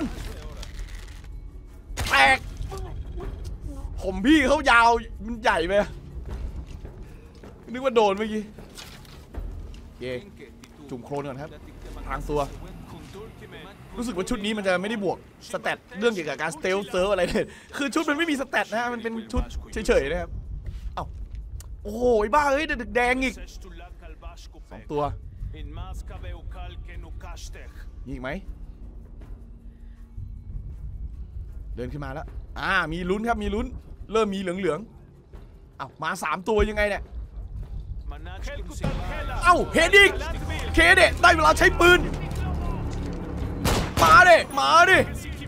แตกผมพี่เขายาวมันใหญ่ไปนึกว่าโดนเมื่อกี้เย่จุ่มโครนก่อนครับทางตัวรู้สึกว่าชุดนี้มันจะไม่ได้บวกสแตทเรื่องเกี่ยวกับการสเตลเซิร์ฟอะไรเลยคือชุดมันไม่มีสแตทนะมันเป็นชุดเฉยๆนะครับเอ้าโอ้โหบ้าเฮ้ยแดงอีกสองตัวมีอีกไหมเดินขึ้นมาแล้วอ่ามีลุ้นครับมีลุ้นเริ่มมีเหลืองๆเอ้ามาสามตัวยังไงเนี่ยเอ้าเฮดอีกเคเดะได้เวลาใช้ปืนมาเด้มาดิ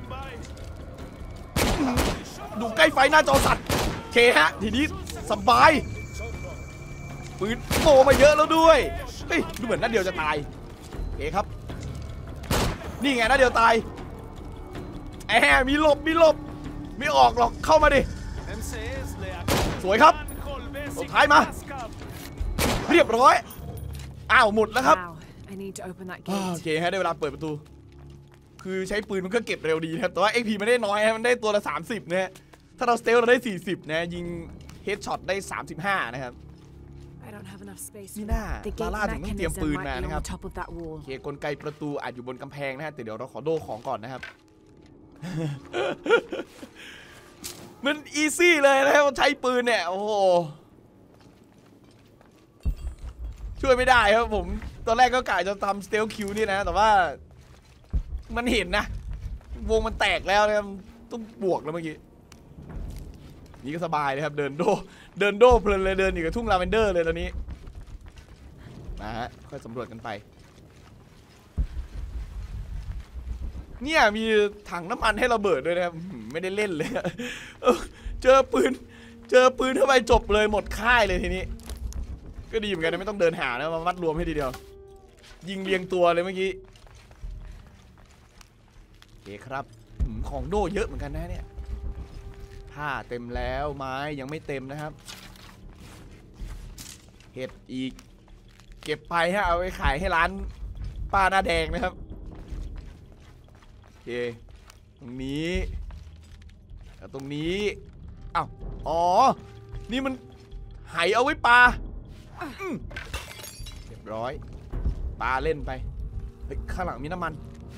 ดูใกล้ไฟหน้าจอสั่นเคฮะทีนี้สบายปืนโตมาเยอะแล้วด้วยเฮ้ยดูเหมือนนัดเดียวจะตายเคครับนี่ไงนัดเดียวตายแอบมีหลบมีหลบไม่ออกหรอกเข้ามาดิสวยครับสุดท้ายมาเรียบร้อยอ้าวหมดแล้วครับโอเคฮะได้เวลาเปิดประตูคือใช้ปืนมันก็เก็บเร็วดีนะครับแต่ว่า เอ็ก พี มันได้น้อยมันได้ตัวละสามสิบนะฮะถ้าเราสเตลเราได้สี่สิบนะยิงเฮดช็อตได้สามสิบห้านะครับนี่น่าลาล่าถึงต้องเตรียมปืนมานะครับโอเคกลไกประตูอาจอยู่บนกำแพงนะฮะแต่เดี๋ยวเราขอโดของก่อนนะครับมันอีซี่เลยนะครับใช้ปืนเนี่ยโอ้โหช่วยไม่ได้ครับผมตอนแรกก็กะจะทำสเตลคิวนี่นะแต่ว่ามันเห็นนะวงมันแตกแล้วนะครับต้องบวกแล้วเมื่อกี้นี่ก็สบายเลยครับเดินโดเดินโดเพลินเลยเดินอยู่กับทุ่งลาเวนเดอร์เลยตอนนี้นะฮะค่อยสำรวจกันไปเนี่ยมีถังน้ำมันให้ระเบิดด้วยนะครับไม่ได้เล่นเลยเจอปืนเจอปืนเข้าไปจบเลยหมดค่ายเลยทีนี้ก็ดีเหมือนกันนะไม่ต้องเดินหานะมามัดรวมให้ทีเดียวยิงเรียงตัวเลยเมื่อกี้เคครับของโดเยอะเหมือนกันนะเนี่ยผ้าเต็มแล้วไม้ยังไม่เต็มนะครับเห็ดอีกเก็บไปฮะเอาไปขายให้ร้านป้าหน้าแดงนะครับโอเคตรงนี้ตรงนี้อ้าวอ๋อนี่มันไหเอาไว้ปลาเรียบร้อยปลาเล่นไปเฮ้ยข้างหลังมีน้ำมัน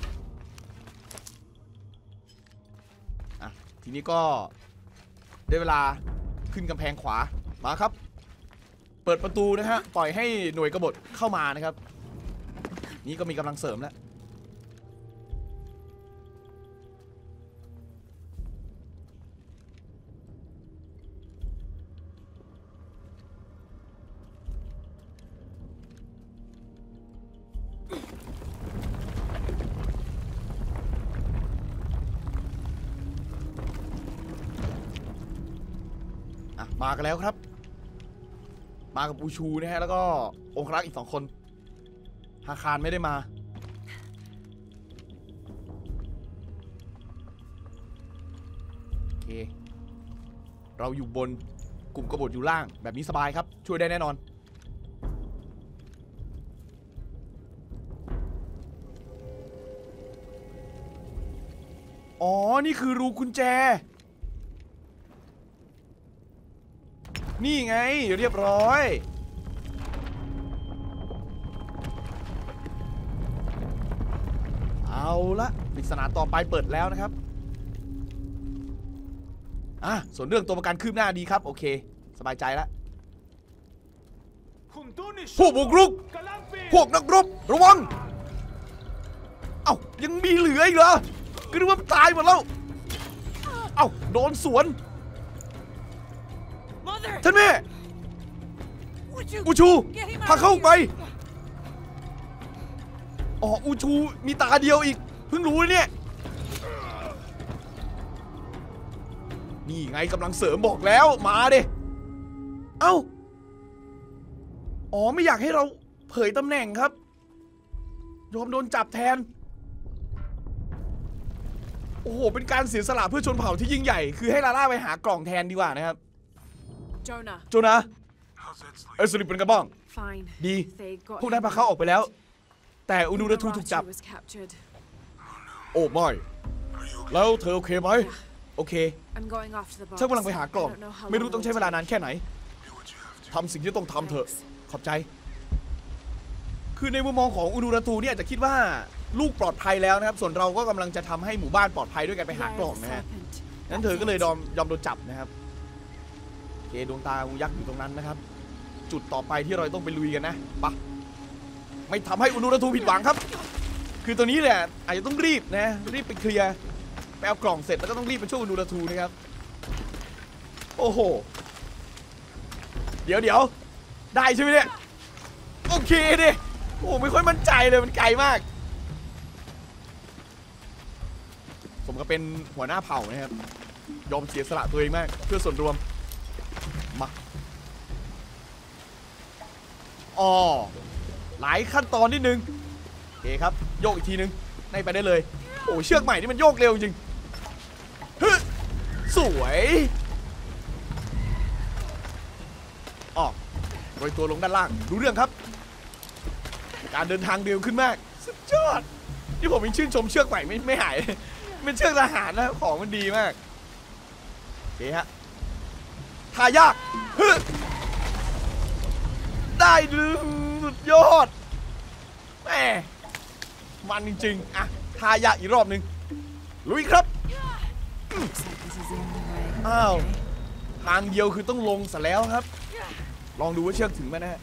อ่ะทีนี้ก็ได้เวลาขึ้นกำแพงขวามาครับเปิดประตูนะฮะปล่อยให้หน่วยกบฏเข้ามานะครับนี่ก็มีกำลังเสริมแล้วมากันแล้วครับมากับอูชูนะฮะแล้วก็องครักษ์อีกสองคนฮาคารไม่ได้มาโอเคเราอยู่บนกลุ่มกบฏอยู่ล่างแบบนี้สบายครับช่วยได้แน่นอนอ๋อนี่คือรูกุญแจนี่ไงเรียบร้อยเอาละปริศนาต่อไปเปิดแล้วนะครับอ่ะส่วนเรื่องตัวประกันคืบหน้าดีครับโอเคสบายใจแล้วพวกบุกรุกพวกนักรบระวังเอ้ายังมีเหลืออีกเหรอก็นึกว่าตายหมดแล้วเอ้าโดนสวนท่านแม่อูชูพาเข้าไปอ๋ออูชูมีตาเดียวอีกเพิ่งรู้เนี่ยนี่ไงกำลังเสริมบอกแล้วมาเด้เอ้าอ๋อไม่อยากให้เราเผยตำแหน่งครับยอมโดนจับแทนโอ้โหเป็นการเสียสละเพื่อชนเผ่าที่ยิ่งใหญ่คือให้ลาล่าไปหากล่องแทนดีกว่านะครับ Jonah โจนาเออสลิปเป็นกันบ้างดีพวกนั้นพาเขาออกไปแล้วแต่อุนูราทูถูกจับโอ้ไม่แล้วเธอโอเคไหมโอเคฉันกำลังไปหากล่องไม่รู้ต้องใช้เวลานานแค่ไหนทำสิ่งที่ต้องทำเถอะขอบใจคือในมุมมองของอุนูราทูเนี่ยจะคิดว่าลูกปลอดภัยแล้วนะครับส่วนเราก็กำลังจะทำให้หมู่บ้านปลอดภัยด้วยกันไปหากล่องนะฮะนั้นเธอก็เลยยอมยอมโดนจับนะครับโอเคดวงตางูยักษ์อยู่ตรงนั้นนะครับจุดต่อไปที่เราต้องไปลุยกันนะปะไม่ทำให้อุนูราทูผิดหวังครับคือตัวนี้แหละอาจจะต้องรีบนะรีบไปเคลียร์ไปเอากล่องเสร็จแล้วก็ต้องรีบไปช่วยอุนูราทูนะครับโอ้โหเดี๋ยวเดี๋ยวได้ใช่ไหมเนี่ยโอเคดิโอ้ไม่ค่อยมั่นใจเลยมันไกลมากสมกับเป็นหัวหน้าเผ่านะครับยอมเสียสละตัวเองมากเพื่อส่วนรวมมาอ๋อหลายขั้นตอนนิดนึงโอเคครับโยกอีกทีนึงในไปได้เลยโอ้เชือกใหม่นี่มันโยกเร็วจริงฮึสวยอ๋อโรยตัวลงด้านล่างรู้เรื่องครับการเดินทางเร็วขึ้นมากสุดยอดที่ผมยังชื่นชมเชือกใหม่ไม่ไม่หายเป็นเชือกทหารนะของมันดีมากโอเคฮะทายากฮึได้ดึงสุดยอดแหมมันจริงๆอ่ะทายากอีกรอบหนึ่งลุยครับอ้าวทางเดียวคือต้องลงซะแล้วครับลองดูว่าเชือกถึงไหมนะฮะ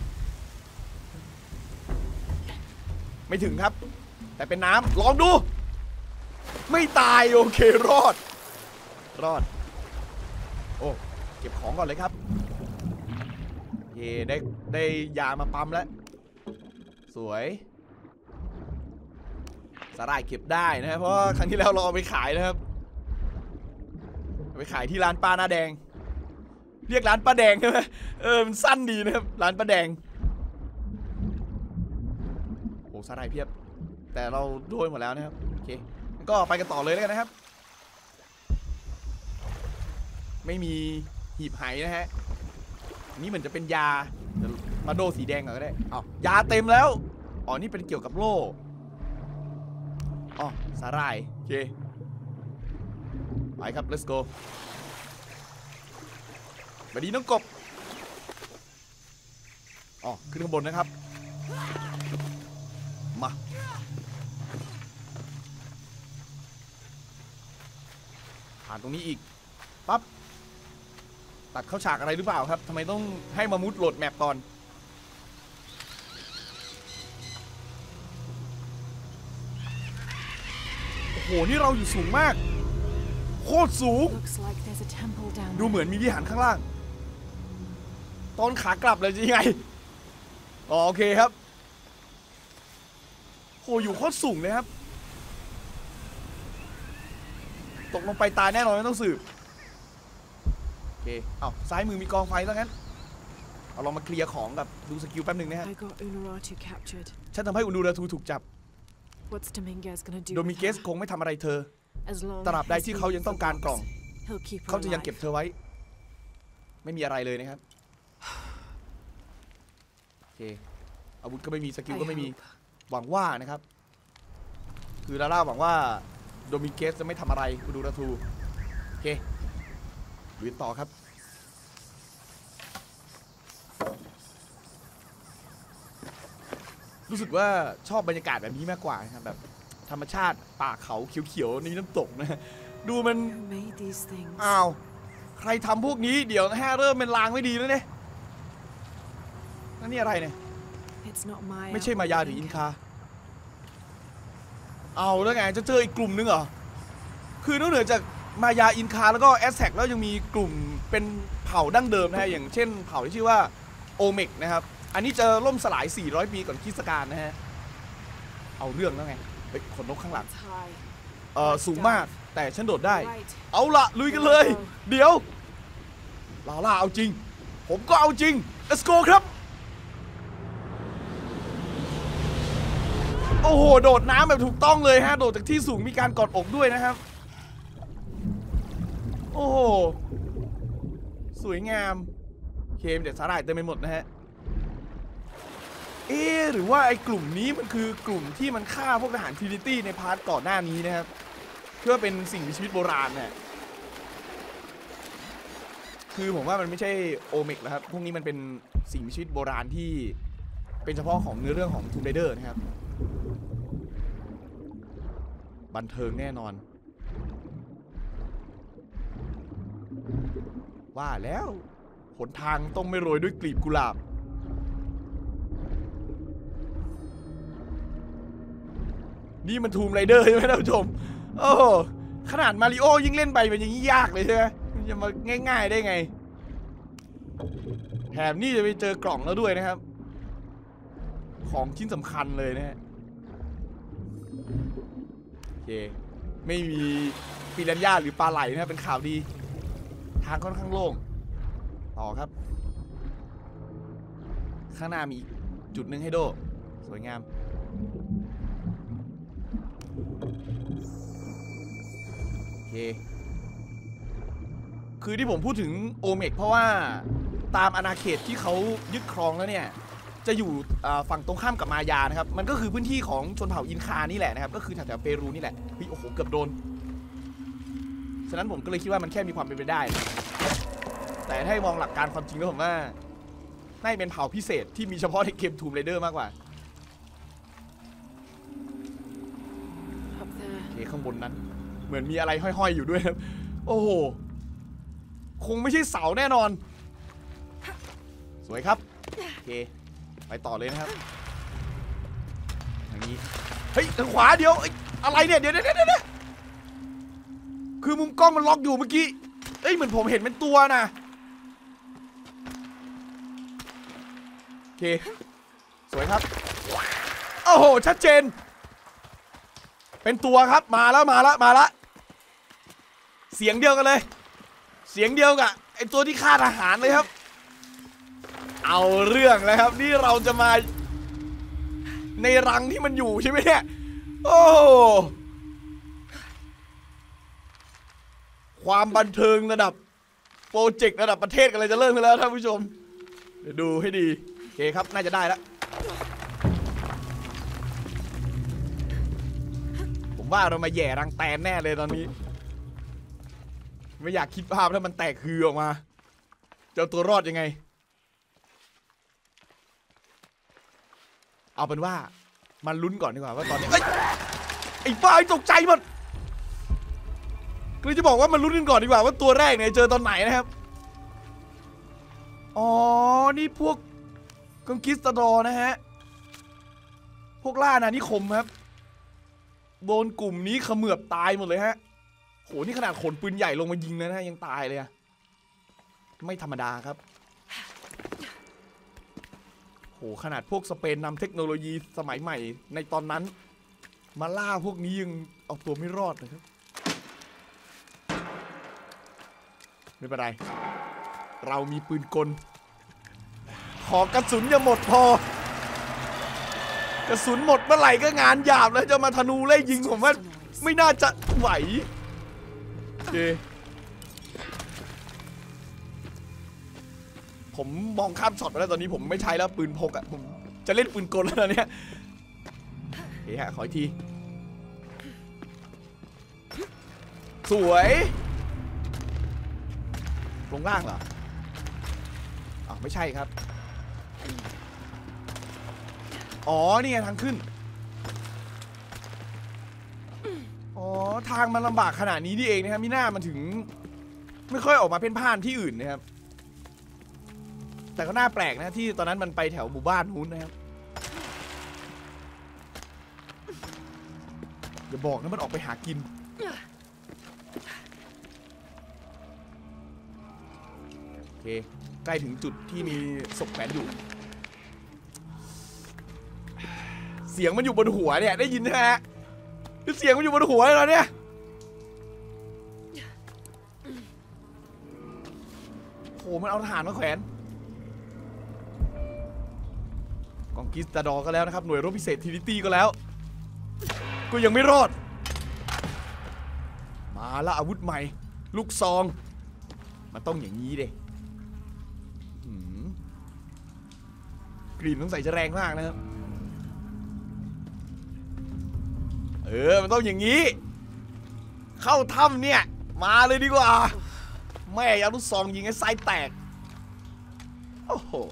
ไม่ถึงครับแต่เป็นน้ำลองดูไม่ตายโอเครอดรอดโอ้เก็บของก่อนเลยครับเย่ได้ได้ยามาปั๊มแล้วสวยสาหร่ายเก็บได้นะครับเพราะครั้งที่แล้วเราเอาไปขายนะครับเอาไปขายที่ร้านป้าหน้าแดงเรียกร้านป้าแดงใช่ไหมเออมันสั้นดีนะครับร้านป้าแดงโอ้สาหร่ายเพียบแต่เราโดนหมดแล้วนะครับโอเคก็ไปกันต่อเลยแล้วกันนะครับไม่มีหีบไหนะฮะนี่เหมือนจะเป็นยามาโดสีแดงก่อนก็ได้อ้าวยาเต็มแล้วอ๋อนี่เป็นเกี่ยวกับโล่อ๋อสาหร่ายโอเคไปครับ let's go สวัสดีน้องกบอ๋อขึ้นข้างบนนะครับมาผ่านตรงนี้อีกปั๊บตัดเข้าฉากอะไรหรือเปล่าครับทำไมต้องให้มามุดโหลดแมปก่อนโอ้โหนี่เราอยู่สูงมากโคตรสูง Looks like there's a temple down ดู there. เหมือนมีวิหารข้างล่างตอนขากลับเลยยังไงอ๋อโอเคครับโหอยู่โคตรสูงเลยครับตกลงไปตายแน่นอนไม่ต้องสืบโอเคเอ้าซ้ายมือมีกองไฟแล้วงั้นเอาลองมาเคลียร์ของกับดูสกิลแป๊บหนึ่งนะฮะ I got Unuratu captured. ฉันทำให้อุนูราทูถูกจับ What's Dominguez gonna do โด with มิเกส her? คงไม่ทำอะไรเธอ As long ตราบใด as ที่ he เขายัง leaves ต้อง the การ box, กล่อง he'll keep her เขาจะยัง alive. เก็บเธอไว้ไม่มีอะไรเลยนะครับโอเคอาวุธก็ไม่มีสกิล I ก็ไม่มี hope. หวังว่านะครับคือลาล่าหวังว่าโดมิเกสจะไม่ทำอะไรคุณดูราทูโอเคลุยต่อครับรู้สึกว่าชอบบรรยากาศแบบนี้มากกว่านะครับแบบธรรมชาติป่าเขาเขียวๆนี่น้ำตกนะดูมัน Who made these things? อ้าวใครทำพวกนี้เดี๋ยวแฮ่เริ่มเป็นลางไม่ดีแล้วเนี่ยนั่นนี่อะไรเนี่ย It's not Maya. ไม่ใช่ or มายาหรืออิน Dominguez. คาเอาแล้วไงจะเจออีกกลุ่มนึงเหรอคือนอกเหนือจากมายาอินคาแล้วก็แอสแท็กแล้วยังมีกลุ่มเป็นเผ่าดั้งเดิมนะฮะอย่างเช่นเผ่าที่ชื่อว่าโอเมกนะครับอันนี้จะล่มสลายสี่ร้อยปีก่อนคริสต์กาลนะฮะเอาเรื่องแล้วไงเฮ้ยขนนกข้างหลัง It's high. เออสูงมากแต่ฉันโดดได้ Right. เอาละลุยกันเลยเดี๋ยวลาล่าเอาจริงผมก็เอาจริง let's go ครับโอ้โหโดดน้ำแบบถูกต้องเลยฮะโดดจากที่สูงมีการกอดอกด้วยนะครับโอ้โหสวยงามเคมเด็ดสาหร่ายเต็มไปหมดนะฮะเอ๊ะหรือว่าไอ้กลุ่มนี้มันคือกลุ่มที่มันฆ่าพวกทหารทรินิตี้ในพาร์ทก่อนหน้านี้นะครับเพื่อเป็นสิ่งมีชีวิตโบราณเนี่ยคือผมว่ามันไม่ใช่โอเมกแล้วครับพวกนี้มันเป็นสิ่งมีชีวิตโบราณที่เป็นเฉพาะของเนื้อเรื่องของ Tomb Raider นะครับบันเทิงแน่นอนว่าแล้วหนทางต้องไม่โรยด้วยกลีบกุหลาบนี่มัน Tomb Raider ใช่ไหมท่านผู้ชมโอ้ขนาดมาริโอยิ่งเล่นไปมันยังยากเลยใช่ไหมมันจะมาง่ายๆได้ไงแถมนี่จะไปเจอกล่องแล้วด้วยนะครับของชิ้นสำคัญเลยนะฮะโอเคไม่มีปิรันย่าหรือปลาไหลนะครับเป็นข่าวดีทางค่อนข้างโล่งต่อครับข้างหน้ามีจุดหนึ่งให้โดสวยงามโอเคคือที่ผมพูดถึงโอเมกเพราะว่าตามอาณาเขตที่เขายึดครองแล้วเนี่ยจะอยู่ฝั่งตรงข้ามกับมายานะครับมันก็คือพื้นที่ของชนเผ่าอินคานี่แหละนะครับก็คือแถวๆเปรูนี่แหละเฮ้ยโอ้โหเกือบโดนฉะนั้นผมก็เลยคิดว่ามันแค่มีความเป็นไปได้แต่ถ้ามองหลักการความจริงแล้วผมว่าน่าจะเป็นเผ่าพิเศษที่มีเฉพาะในเกม Tomb Raider มากกว่า Up there. โอเคข้างบนนั้นเหมือนมีอะไรห้อยๆอยู่ด้วยครับโอ้โหคงไม่ใช่เสาแน่นอนสวยครับโอเคไปต่อเลยนะครับอย่างนี้เฮ้ยทางขวาเดี๋ยวอะไรเนี่ยเดี๋ยวเดี๋ยวเดี๋ยวคือมุมกล้องมันล็อกอยู่เมื่อกี้เอ้ยเหมือนผมเห็นเป็นตัวนะโอเคสวยครับโอ้โหชัดเจนเป็นตัวครับมาแล้วมาแล้วมาแล้วเสียงเดียวกันเลยเสียงเดียวกับไอตัวที่ฆ่าทหารเลยครับเอาเรื่องแล้วครับนี่เราจะมาในรังที่มันอยู่ใช่ไหมเนี่ยโอ้ความบันเทิงระดับโปรเจกต์ระดับประเทศกันเลยจะเริ่มขึ้นแล้วท่านผู้ชมเดี๋ยวดูให้ดีโอเคครับน่าจะได้แล้วผมว่าเรามาแย่รังแตนแน่เลยตอนนี้ไม่อยากคิดภาพถ้ามันแตกคือออกมาจะเอาตัวรอดยังไงเอาเป็นว่ามันลุ้นก่อนดีกว่าว่าตอนนี้ไอ้บ้าตกใจหมดคือจะบอกว่ามันลุ้นกันก่อนดีกว่าว่าตัวแรกเนี่ยเจอตอนไหนนะครับอ๋อนี่พวกกังกิสตาดอร์นะฮะพวกล่าอาณานิคมครับโดนกลุ่มนี้เขมือบตายหมดเลยฮะโหนี่ขนาดขนปืนใหญ่ลงมายิงแล้วนะยังตายเลยอะไม่ธรรมดาครับโหขนาดพวกสเปนนำเทคโนโลยีสมัยใหม่ในตอนนั้นมาล่าพวกนี้ยังเอาตัวไม่รอดเลยครับไม่เป็นไรเรามีปืนกลขอกระสุนอย่าหมดพอกระสุนหมดเมื่อไหร่ก็งานหยาบแล้วจะมาธนูไล่ยิงผมว่าไม่น่าจะไหวโอเคผมมองข้ามช็อตไปแล้วตอนนี้ผมไม่ใช้แล้วปืนพกอ่ะผมจะเล่นปืนกลแล้วเนี่ยเฮ้ยฮะขออีกทีสวยลงล่างเหรออ๋อไม่ใช่ครับอ๋อนี่ไงทางขึ้นอ๋อทางมันลำบากขนาดนี้นี่เองนะครับมิน่ามันถึงไม่ค่อยออกมาเพ่นพ่านที่อื่นนะครับแต่ก็น่าแปลกนะที่ตอนนั้นมันไปแถวหมู่บ้านนู้นนะครับอย่าบอกนะมันออกไปหากินโอเคใกล้ถึงจุดที่มีศพแขวนอยู่เสียงมันอยู่บนหัวเนี่ยได้ยินใช่ไหมฮะคือเสียงมันอยู่บนหัวเราเนี่ยโหมันเอาทหารมาแขวนกองกิสตาดอร์ก็แล้วนะครับหน่วยรบพิเศษทรินิตี้ก็แล้วก็ยังไม่รอดมาละอาวุธใหม่ลูกซองมันต้องอย่างนี้เด้กลิ่นต้องใส่จะแรงมากนะครับเออมันต้องอย่างนี้เข้าถ้ำเนี่ยมาเลยดีกว่าแม่ยาลูกซองยิงให้ไส้แตกโอ้โห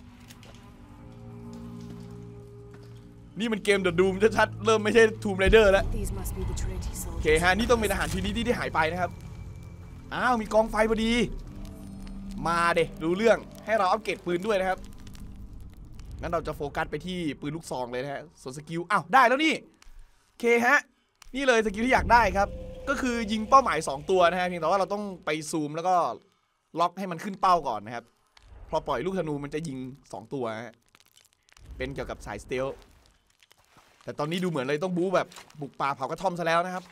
นี่มันเกมเดอะดูมชัดๆเริ่มไม่ใช่ทูมไรเดอร์แล้วโอเคฮะนี่ต้องเป็นอาหารทีนี้ที่หายไปนะครับอ้าวมีกองไฟพอดีมาเด้รู้เรื่องให้เราอัปเกรดปืนด้วยนะครับงั้นเราจะโฟกัสไปที่ปืนลูกซองเลยนะฮะส่วนสกิลอ้าวได้แล้วนี่โอเคฮะนี่เลยสกิลที่อยากได้ครับก็คือยิงเป้าหมายสองตัวนะฮะเพียงแต่ว่าเราต้องไปซูมแล้วก็ล็อกให้มันขึ้นเป้าก่อนนะครับพอปล่อยลูกธนูมันจะยิงสองตัวฮะเป็นเกี่ยวกับสายสเตลแต่ตอนนี้ดูเหมือนเลยต้องบู๊แบบบุกป่าเผากระท่อมซะแล้วนะครับ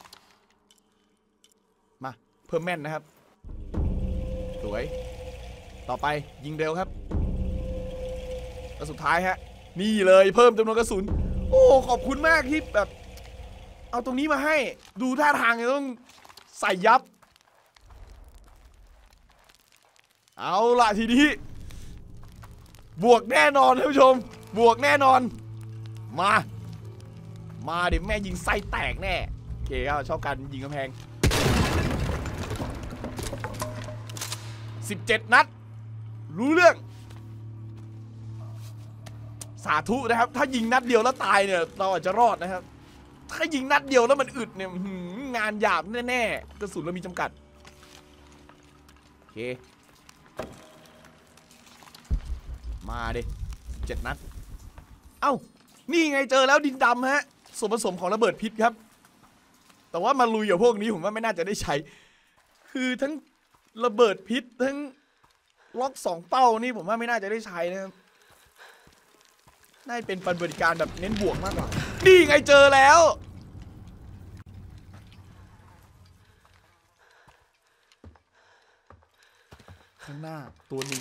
มาเพิ่มแม่นนะครับสวยต่อไปยิงเร็วครับแล้วสุดท้ายฮะนี่เลยเพิ่มจำนวนกระสุนโอ้ขอบคุณมากที่แบบเอาตรงนี้มาให้ดูท่าทางจะต้องใส่ยับเอาล่ะทีนี้บวกแน่นอนท่านผู้ชมบวกแน่นอนมามาเดี๋ยวแม่ยิงไส้แตกแน่โอเคครับชอบการยิงกำแพงสิบเจ็ดนัดรู้เรื่องสาธุนะครับถ้ายิงนัดเดียวแล้วตายเนี่ยเราอาจจะรอดนะครับถ้ายิงนัดเดียวแล้วมันอึดเนี่ยงานหยาบแน่ๆกระสุนเรามีจำกัดโอเคมาดิเจ็ดนัดเอ้านี่ไงเจอแล้วดินดำฮะส่วนผสมของระเบิดพิษครับแต่ว่ามาลุยกับพวกนี้ผมว่าไม่น่าจะได้ใช้คือทั้งระเบิดพิษทั้งล็อกสองเป้านี่ผมว่าไม่น่าจะได้ใช้นะครับน่าจะเป็นปฏิบัติการแบบเน้นบวกมากกว่านี่ไงเจอแล้วข้างหน้าตัวหนึ่ง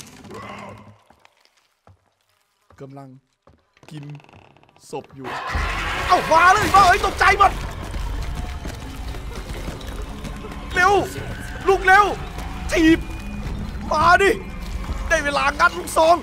กำลังกินศพอยู่เอ้ามาเลยบ้าเอ้ยตกใจหมดเร็วลุกเร็วถีบมาดิได้เวลางัดลูกซอง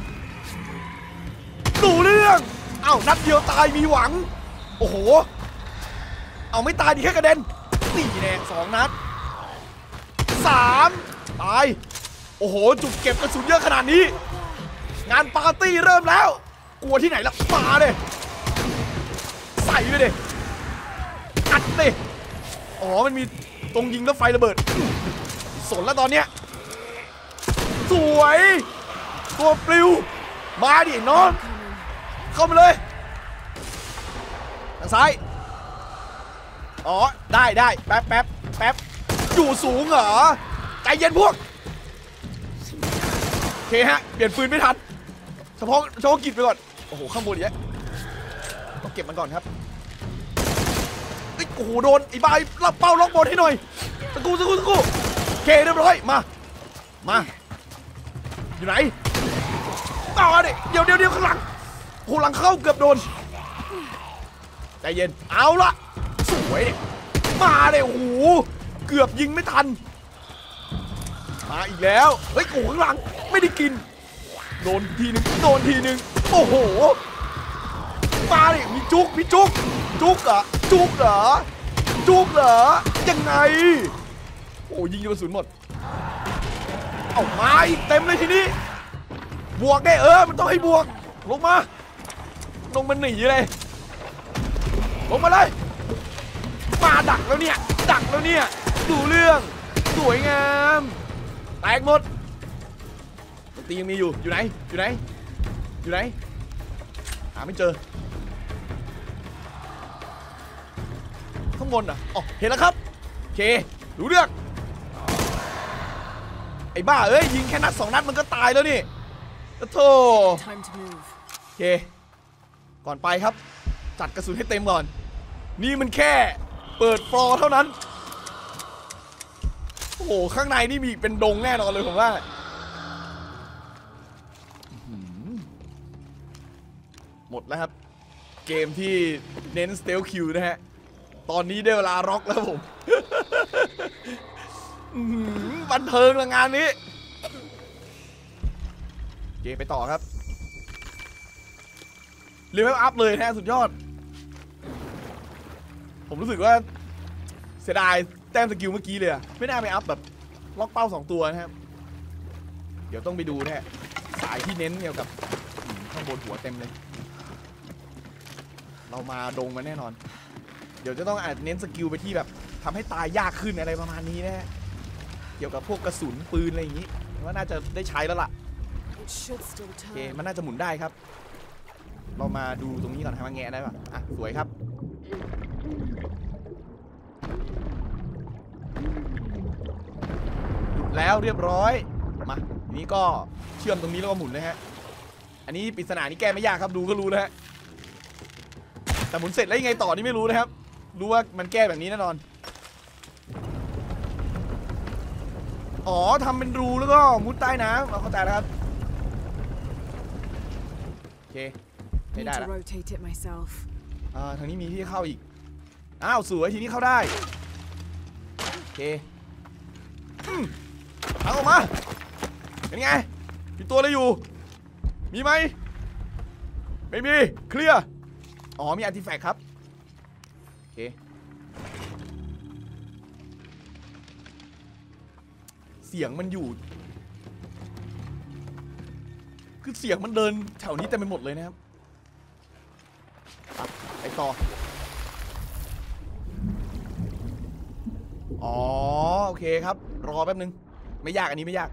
ดูเรื่องเอ้านัดเดียวตายมีหวังโอ้โหเอาไม่ตายดิแค่กระเด็นสี่แน่สองนัดสามตายโอ้โหจุกเก็บกระสุนเยอะขนาดนี้งานปาร์ตี้เริ่มแล้วกลัวที่ไหนล่ะมาเลยใส่ไปดิอัดดิอ๋อมันมีตรงยิงแล้วไฟระเบิดสนแล้วตอนเนี้ยสวยตัวปลิวมาดิน้องเข้ามาเลยทางซ้ายอ๋อได้ได้แป๊บแป๊บแป๊บอยู่สูงเหรอใจเย็นพวกโอเคฮะเปลี่ยนปืนไม่ทันเฉพาะเฉพาะกิจไปก่อนโอ้โหข้างบนอีกแล้วต้องเก็บมันก่อนครับโอ้โหโดนไอ้บายรับเป้าล็อกบอลให้หน่อยตะกูตะกูตะกูโอเคเรียบร้อยมามาอยู่ไหนต่อดิเดี๋ยวเดี๋ยวเดี๋ยวข้างหลังโอ้หลังเข้าเกือบโดนใจเย็นเอาละสวยมาเลยโอ้โหเกือบยิงไม่ทันมาอีกแล้วเฮ้ยโอ้ข้างหลังไม่ได้กินโดนทีนึงโดนทีนึงโอ้โหมาดิมีจุกมีจุกจุกเหรอจุกเหรอจุกเหรอยังไงโอ้ยิงกระสุนหมดเอามาอีกเต็มเลยทีนี้บวกได้เออมันต้องให้บวกลงมาลงมันหนีเลยลงมาเลยมาดักแล้วเนี่ยดักแล้วเนี่ยดูเรื่องสวยงามแตกหมดตียังมีอยู่อยู่ไหนอยู่ไหนอยู่ไหนหาไม่เจอข้างบนอ่ะอ๋อเห็นแล้วครับโอเครู้เรื่องไอ้บ้าเอ้ยยิงแค่นัดสองนัดมันก็ตายแล้วนี่โธ่โอเคก่อนไปครับจัดกระสุนให้เต็มก่อนนี่มันแค่เปิดฟลอร์เท่านั้นโอ้โหข้างในนี่มีเป็นดงแน่นอนเลยผมว่าหมดแล้วครับเกมที่เน้นสเตลคิวนะฮะตอนนี้ได้เวลาร็อกแล้วผมบันเทิงละงานนี้เกมไปต่อครับเลเวลอัพเลยนะสุดยอดผมรู้สึกว่าเสียดายแต้มสกิลเมื่อกี้เลยอะไม่น่าไปอัพแบบล็อกเป้าสองตัวนะครับเดี๋ยวต้องไปดูนะฮะสายที่เน้นเกี่ยวกับข้างบนหัวเต็มเลยเรามาดงมันแน่นอนเดี๋ยวจะต้องอาจเน้นสกิลไปที่แบบทำให้ตายยากขึ้นอะไรประมาณนี้นะเกี่ยวกับพวกกระสุนปืนอะไรอย่างนี้ว่าน่าจะได้ใช้แล้วล่ะโอเคมันน่าจะหมุนได้ครับเรามาดูตรงนี้ก่อนทำมาแงะได้ป่ะอ่ะสวยครับหยุดแล้วเรียบร้อยมาทีนี้ก็เชื่อมตรงนี้แล้วก็หมุนนะฮะอันนี้ปริศนานี้แก้ไม่ยากครับดูก็รู้นะฮะแต่หมุนเสร็จแล้วยังไงต่อนี่ไม่รู้นะครับรู้ว่ามันแก้แบบนี้แน่นอนอ๋อทำเป็นรูแล้วก็มุดใต้น้ำเราเข้าใจแล้วครับโอเคไม่ได้แล้วอ่าทางนี้มีที่เข้าอีกอ้าวสวยทีนี้เข้าได้โอเคอืมเอาออกมาเป็นไงมีตัวอะไรอยู่มีไหมไม่มีเคลียร์อ๋อมีอาร์ติแฟกต์ครับโอเคเสียงมันอยู่คือเสียงมันเดินแถวนี้เต็มไปหมดเลยนะครับไปต่ออ๋อโอเคครับรอแป๊บนึงไม่ยากอันนี้ไม่ยาก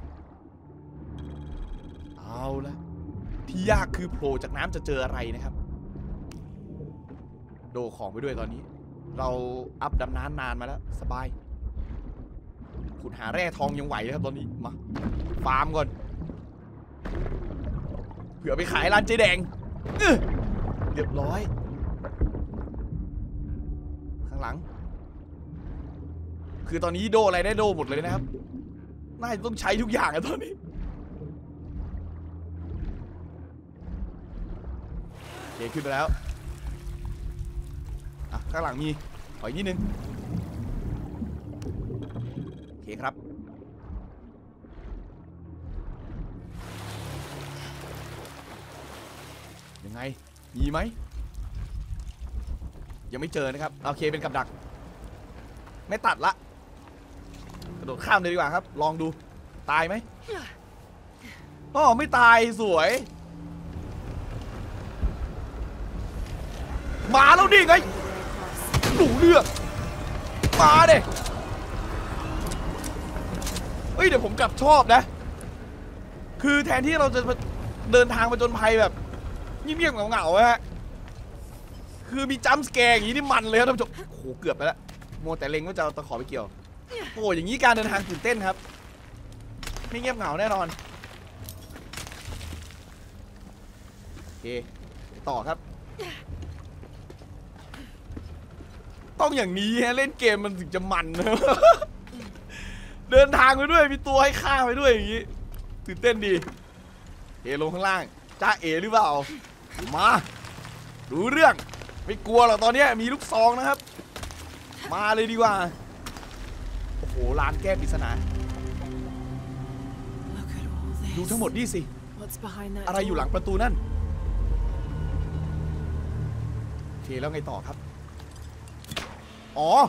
เอาละที่ยากคือโผล่จากน้ำจะเจออะไรนะครับโดของไปด้วยตอนนี้เราอัพดำน้ำนานมาแล้วสบายขุดหาแร่ทองยังไหวเลยครับตอนนี้มาฟาร์มก่อนเผื่อไปขายร้านเจ๊แดงเรียบร้อยข้างหลังคือตอนนี้โดอะไรได้โดหมดเลยนะครับน่าจะต้องใช้ทุกอย่างอะตอนนี้โอเคขึ้นไปแล้วอ่ะข้างหลังมีขออีกนิดนึงโอเคเคครับยังไงมีไหมยังไม่เจอนะครับโอเคเป็นกับดักไม่ตัดละกระโดดข้ามเลยดีกว่าครับลองดูตายไหมอ๋อไม่ตายสวยมาแล้วดิไงหนูเลือกมาเด้เฮ้ยเดี๋ยวผมกลับชอบนะคือแทนที่เราจะเดินทางมาจนภัยแบบเงียบๆเหงาๆฮะคือมีจัมป์สแกร์อย่างนี้นี่มันเลยครับท่านผู้ชมโอ้โหเกือบไปแล้วโมแต่เล็งว่าจะเอาตะขอไปเกี่ยวโอ้อย่างนี้การเดินทางตื่นเต้นครับไม่เงียบเหงาแน่นอนโอเคต่อครับต้องอย่างนี้ฮะเล่นเกมมันถึงจะมันนะ เดินทางไปด้วยมีตัวให้ฆ่าไปด้วยอย่างนี้ตื่นเต้นดีเอลงข้างล่างจ้าเอหรือเปล่ามารู้เรื่องไม่กลัวหรอกตอนนี้มีลูกซองนะครับมาเลยดีกว่าโอ้โหร้านแก้ปริศนา Look at all ดูทั้งหมด this. นี่สิ What's behind that อะไรอยู่หลัง door? ประตูนั่นโอเคแล้วไงต่อครับอ๋อ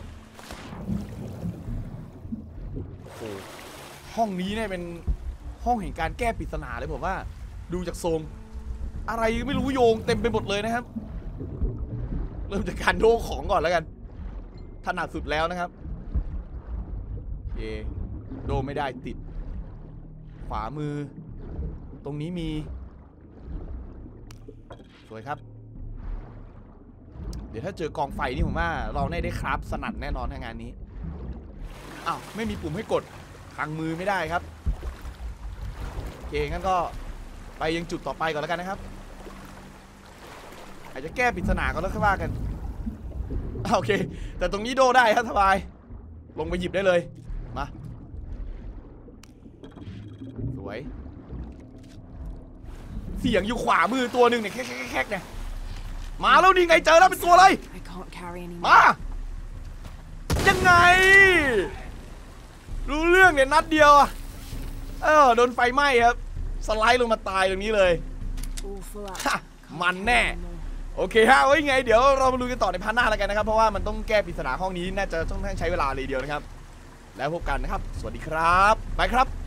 โอ้โหห้องนี้เนี่ยเป็นห้องแห่งการแก้ปริศนาเลยผมว่าดูจากทรงอะไรไม่รู้โยงเต็มไปหมดเลยนะครับเริ่มจากการโดของก่อนแล้วกันถนัดสุดแล้วนะครับโอเคโดไม่ได้ติดขวามือตรงนี้มีสวยครับเดี๋ยวถ้าเจอกองไฟนี่ผมว่าเราได้ได้คราฟสนั่นแน่นอนทางงานนี้อ้าวไม่มีปุ่มให้กดพังมือไม่ได้ครับโอเคงั้นก็ไปยังจุดต่อไปก่อนแล้วกันนะครับอาจจะแก้ปริศนาก็แล้วค่อยว่ากันโอเคแต่ตรงนี้โดได้ครับสบายลงไปหยิบได้เลยมาสวยเสียงอยู่ขวามือตัวหนึ่งเนี่ยแคกๆๆเนี่ยมาแล้วนี่ไงเจอแล้วเป็นตัวอะไร I can't carry มา anymore. ยังไงรู้เรื่องเนี่ยนัดเดียวอะเออโดนไฟไหม้ครับสไลด์ลงมาตายตรงนี้เลย All full up. ฮะ Can't มัน carry แน่ anymore. โอเคฮะไว้ไงเดี๋ยวเรามาดูกันต่อในพาร์ทหน้าแล้วกันนะครับเพราะว่ามันต้องแก้ปริศนาห้องนี้น่าจะต้องใช้เวลาเลยเดียวนะครับแล้วพบกันนะครับสวัสดีครับไปครับ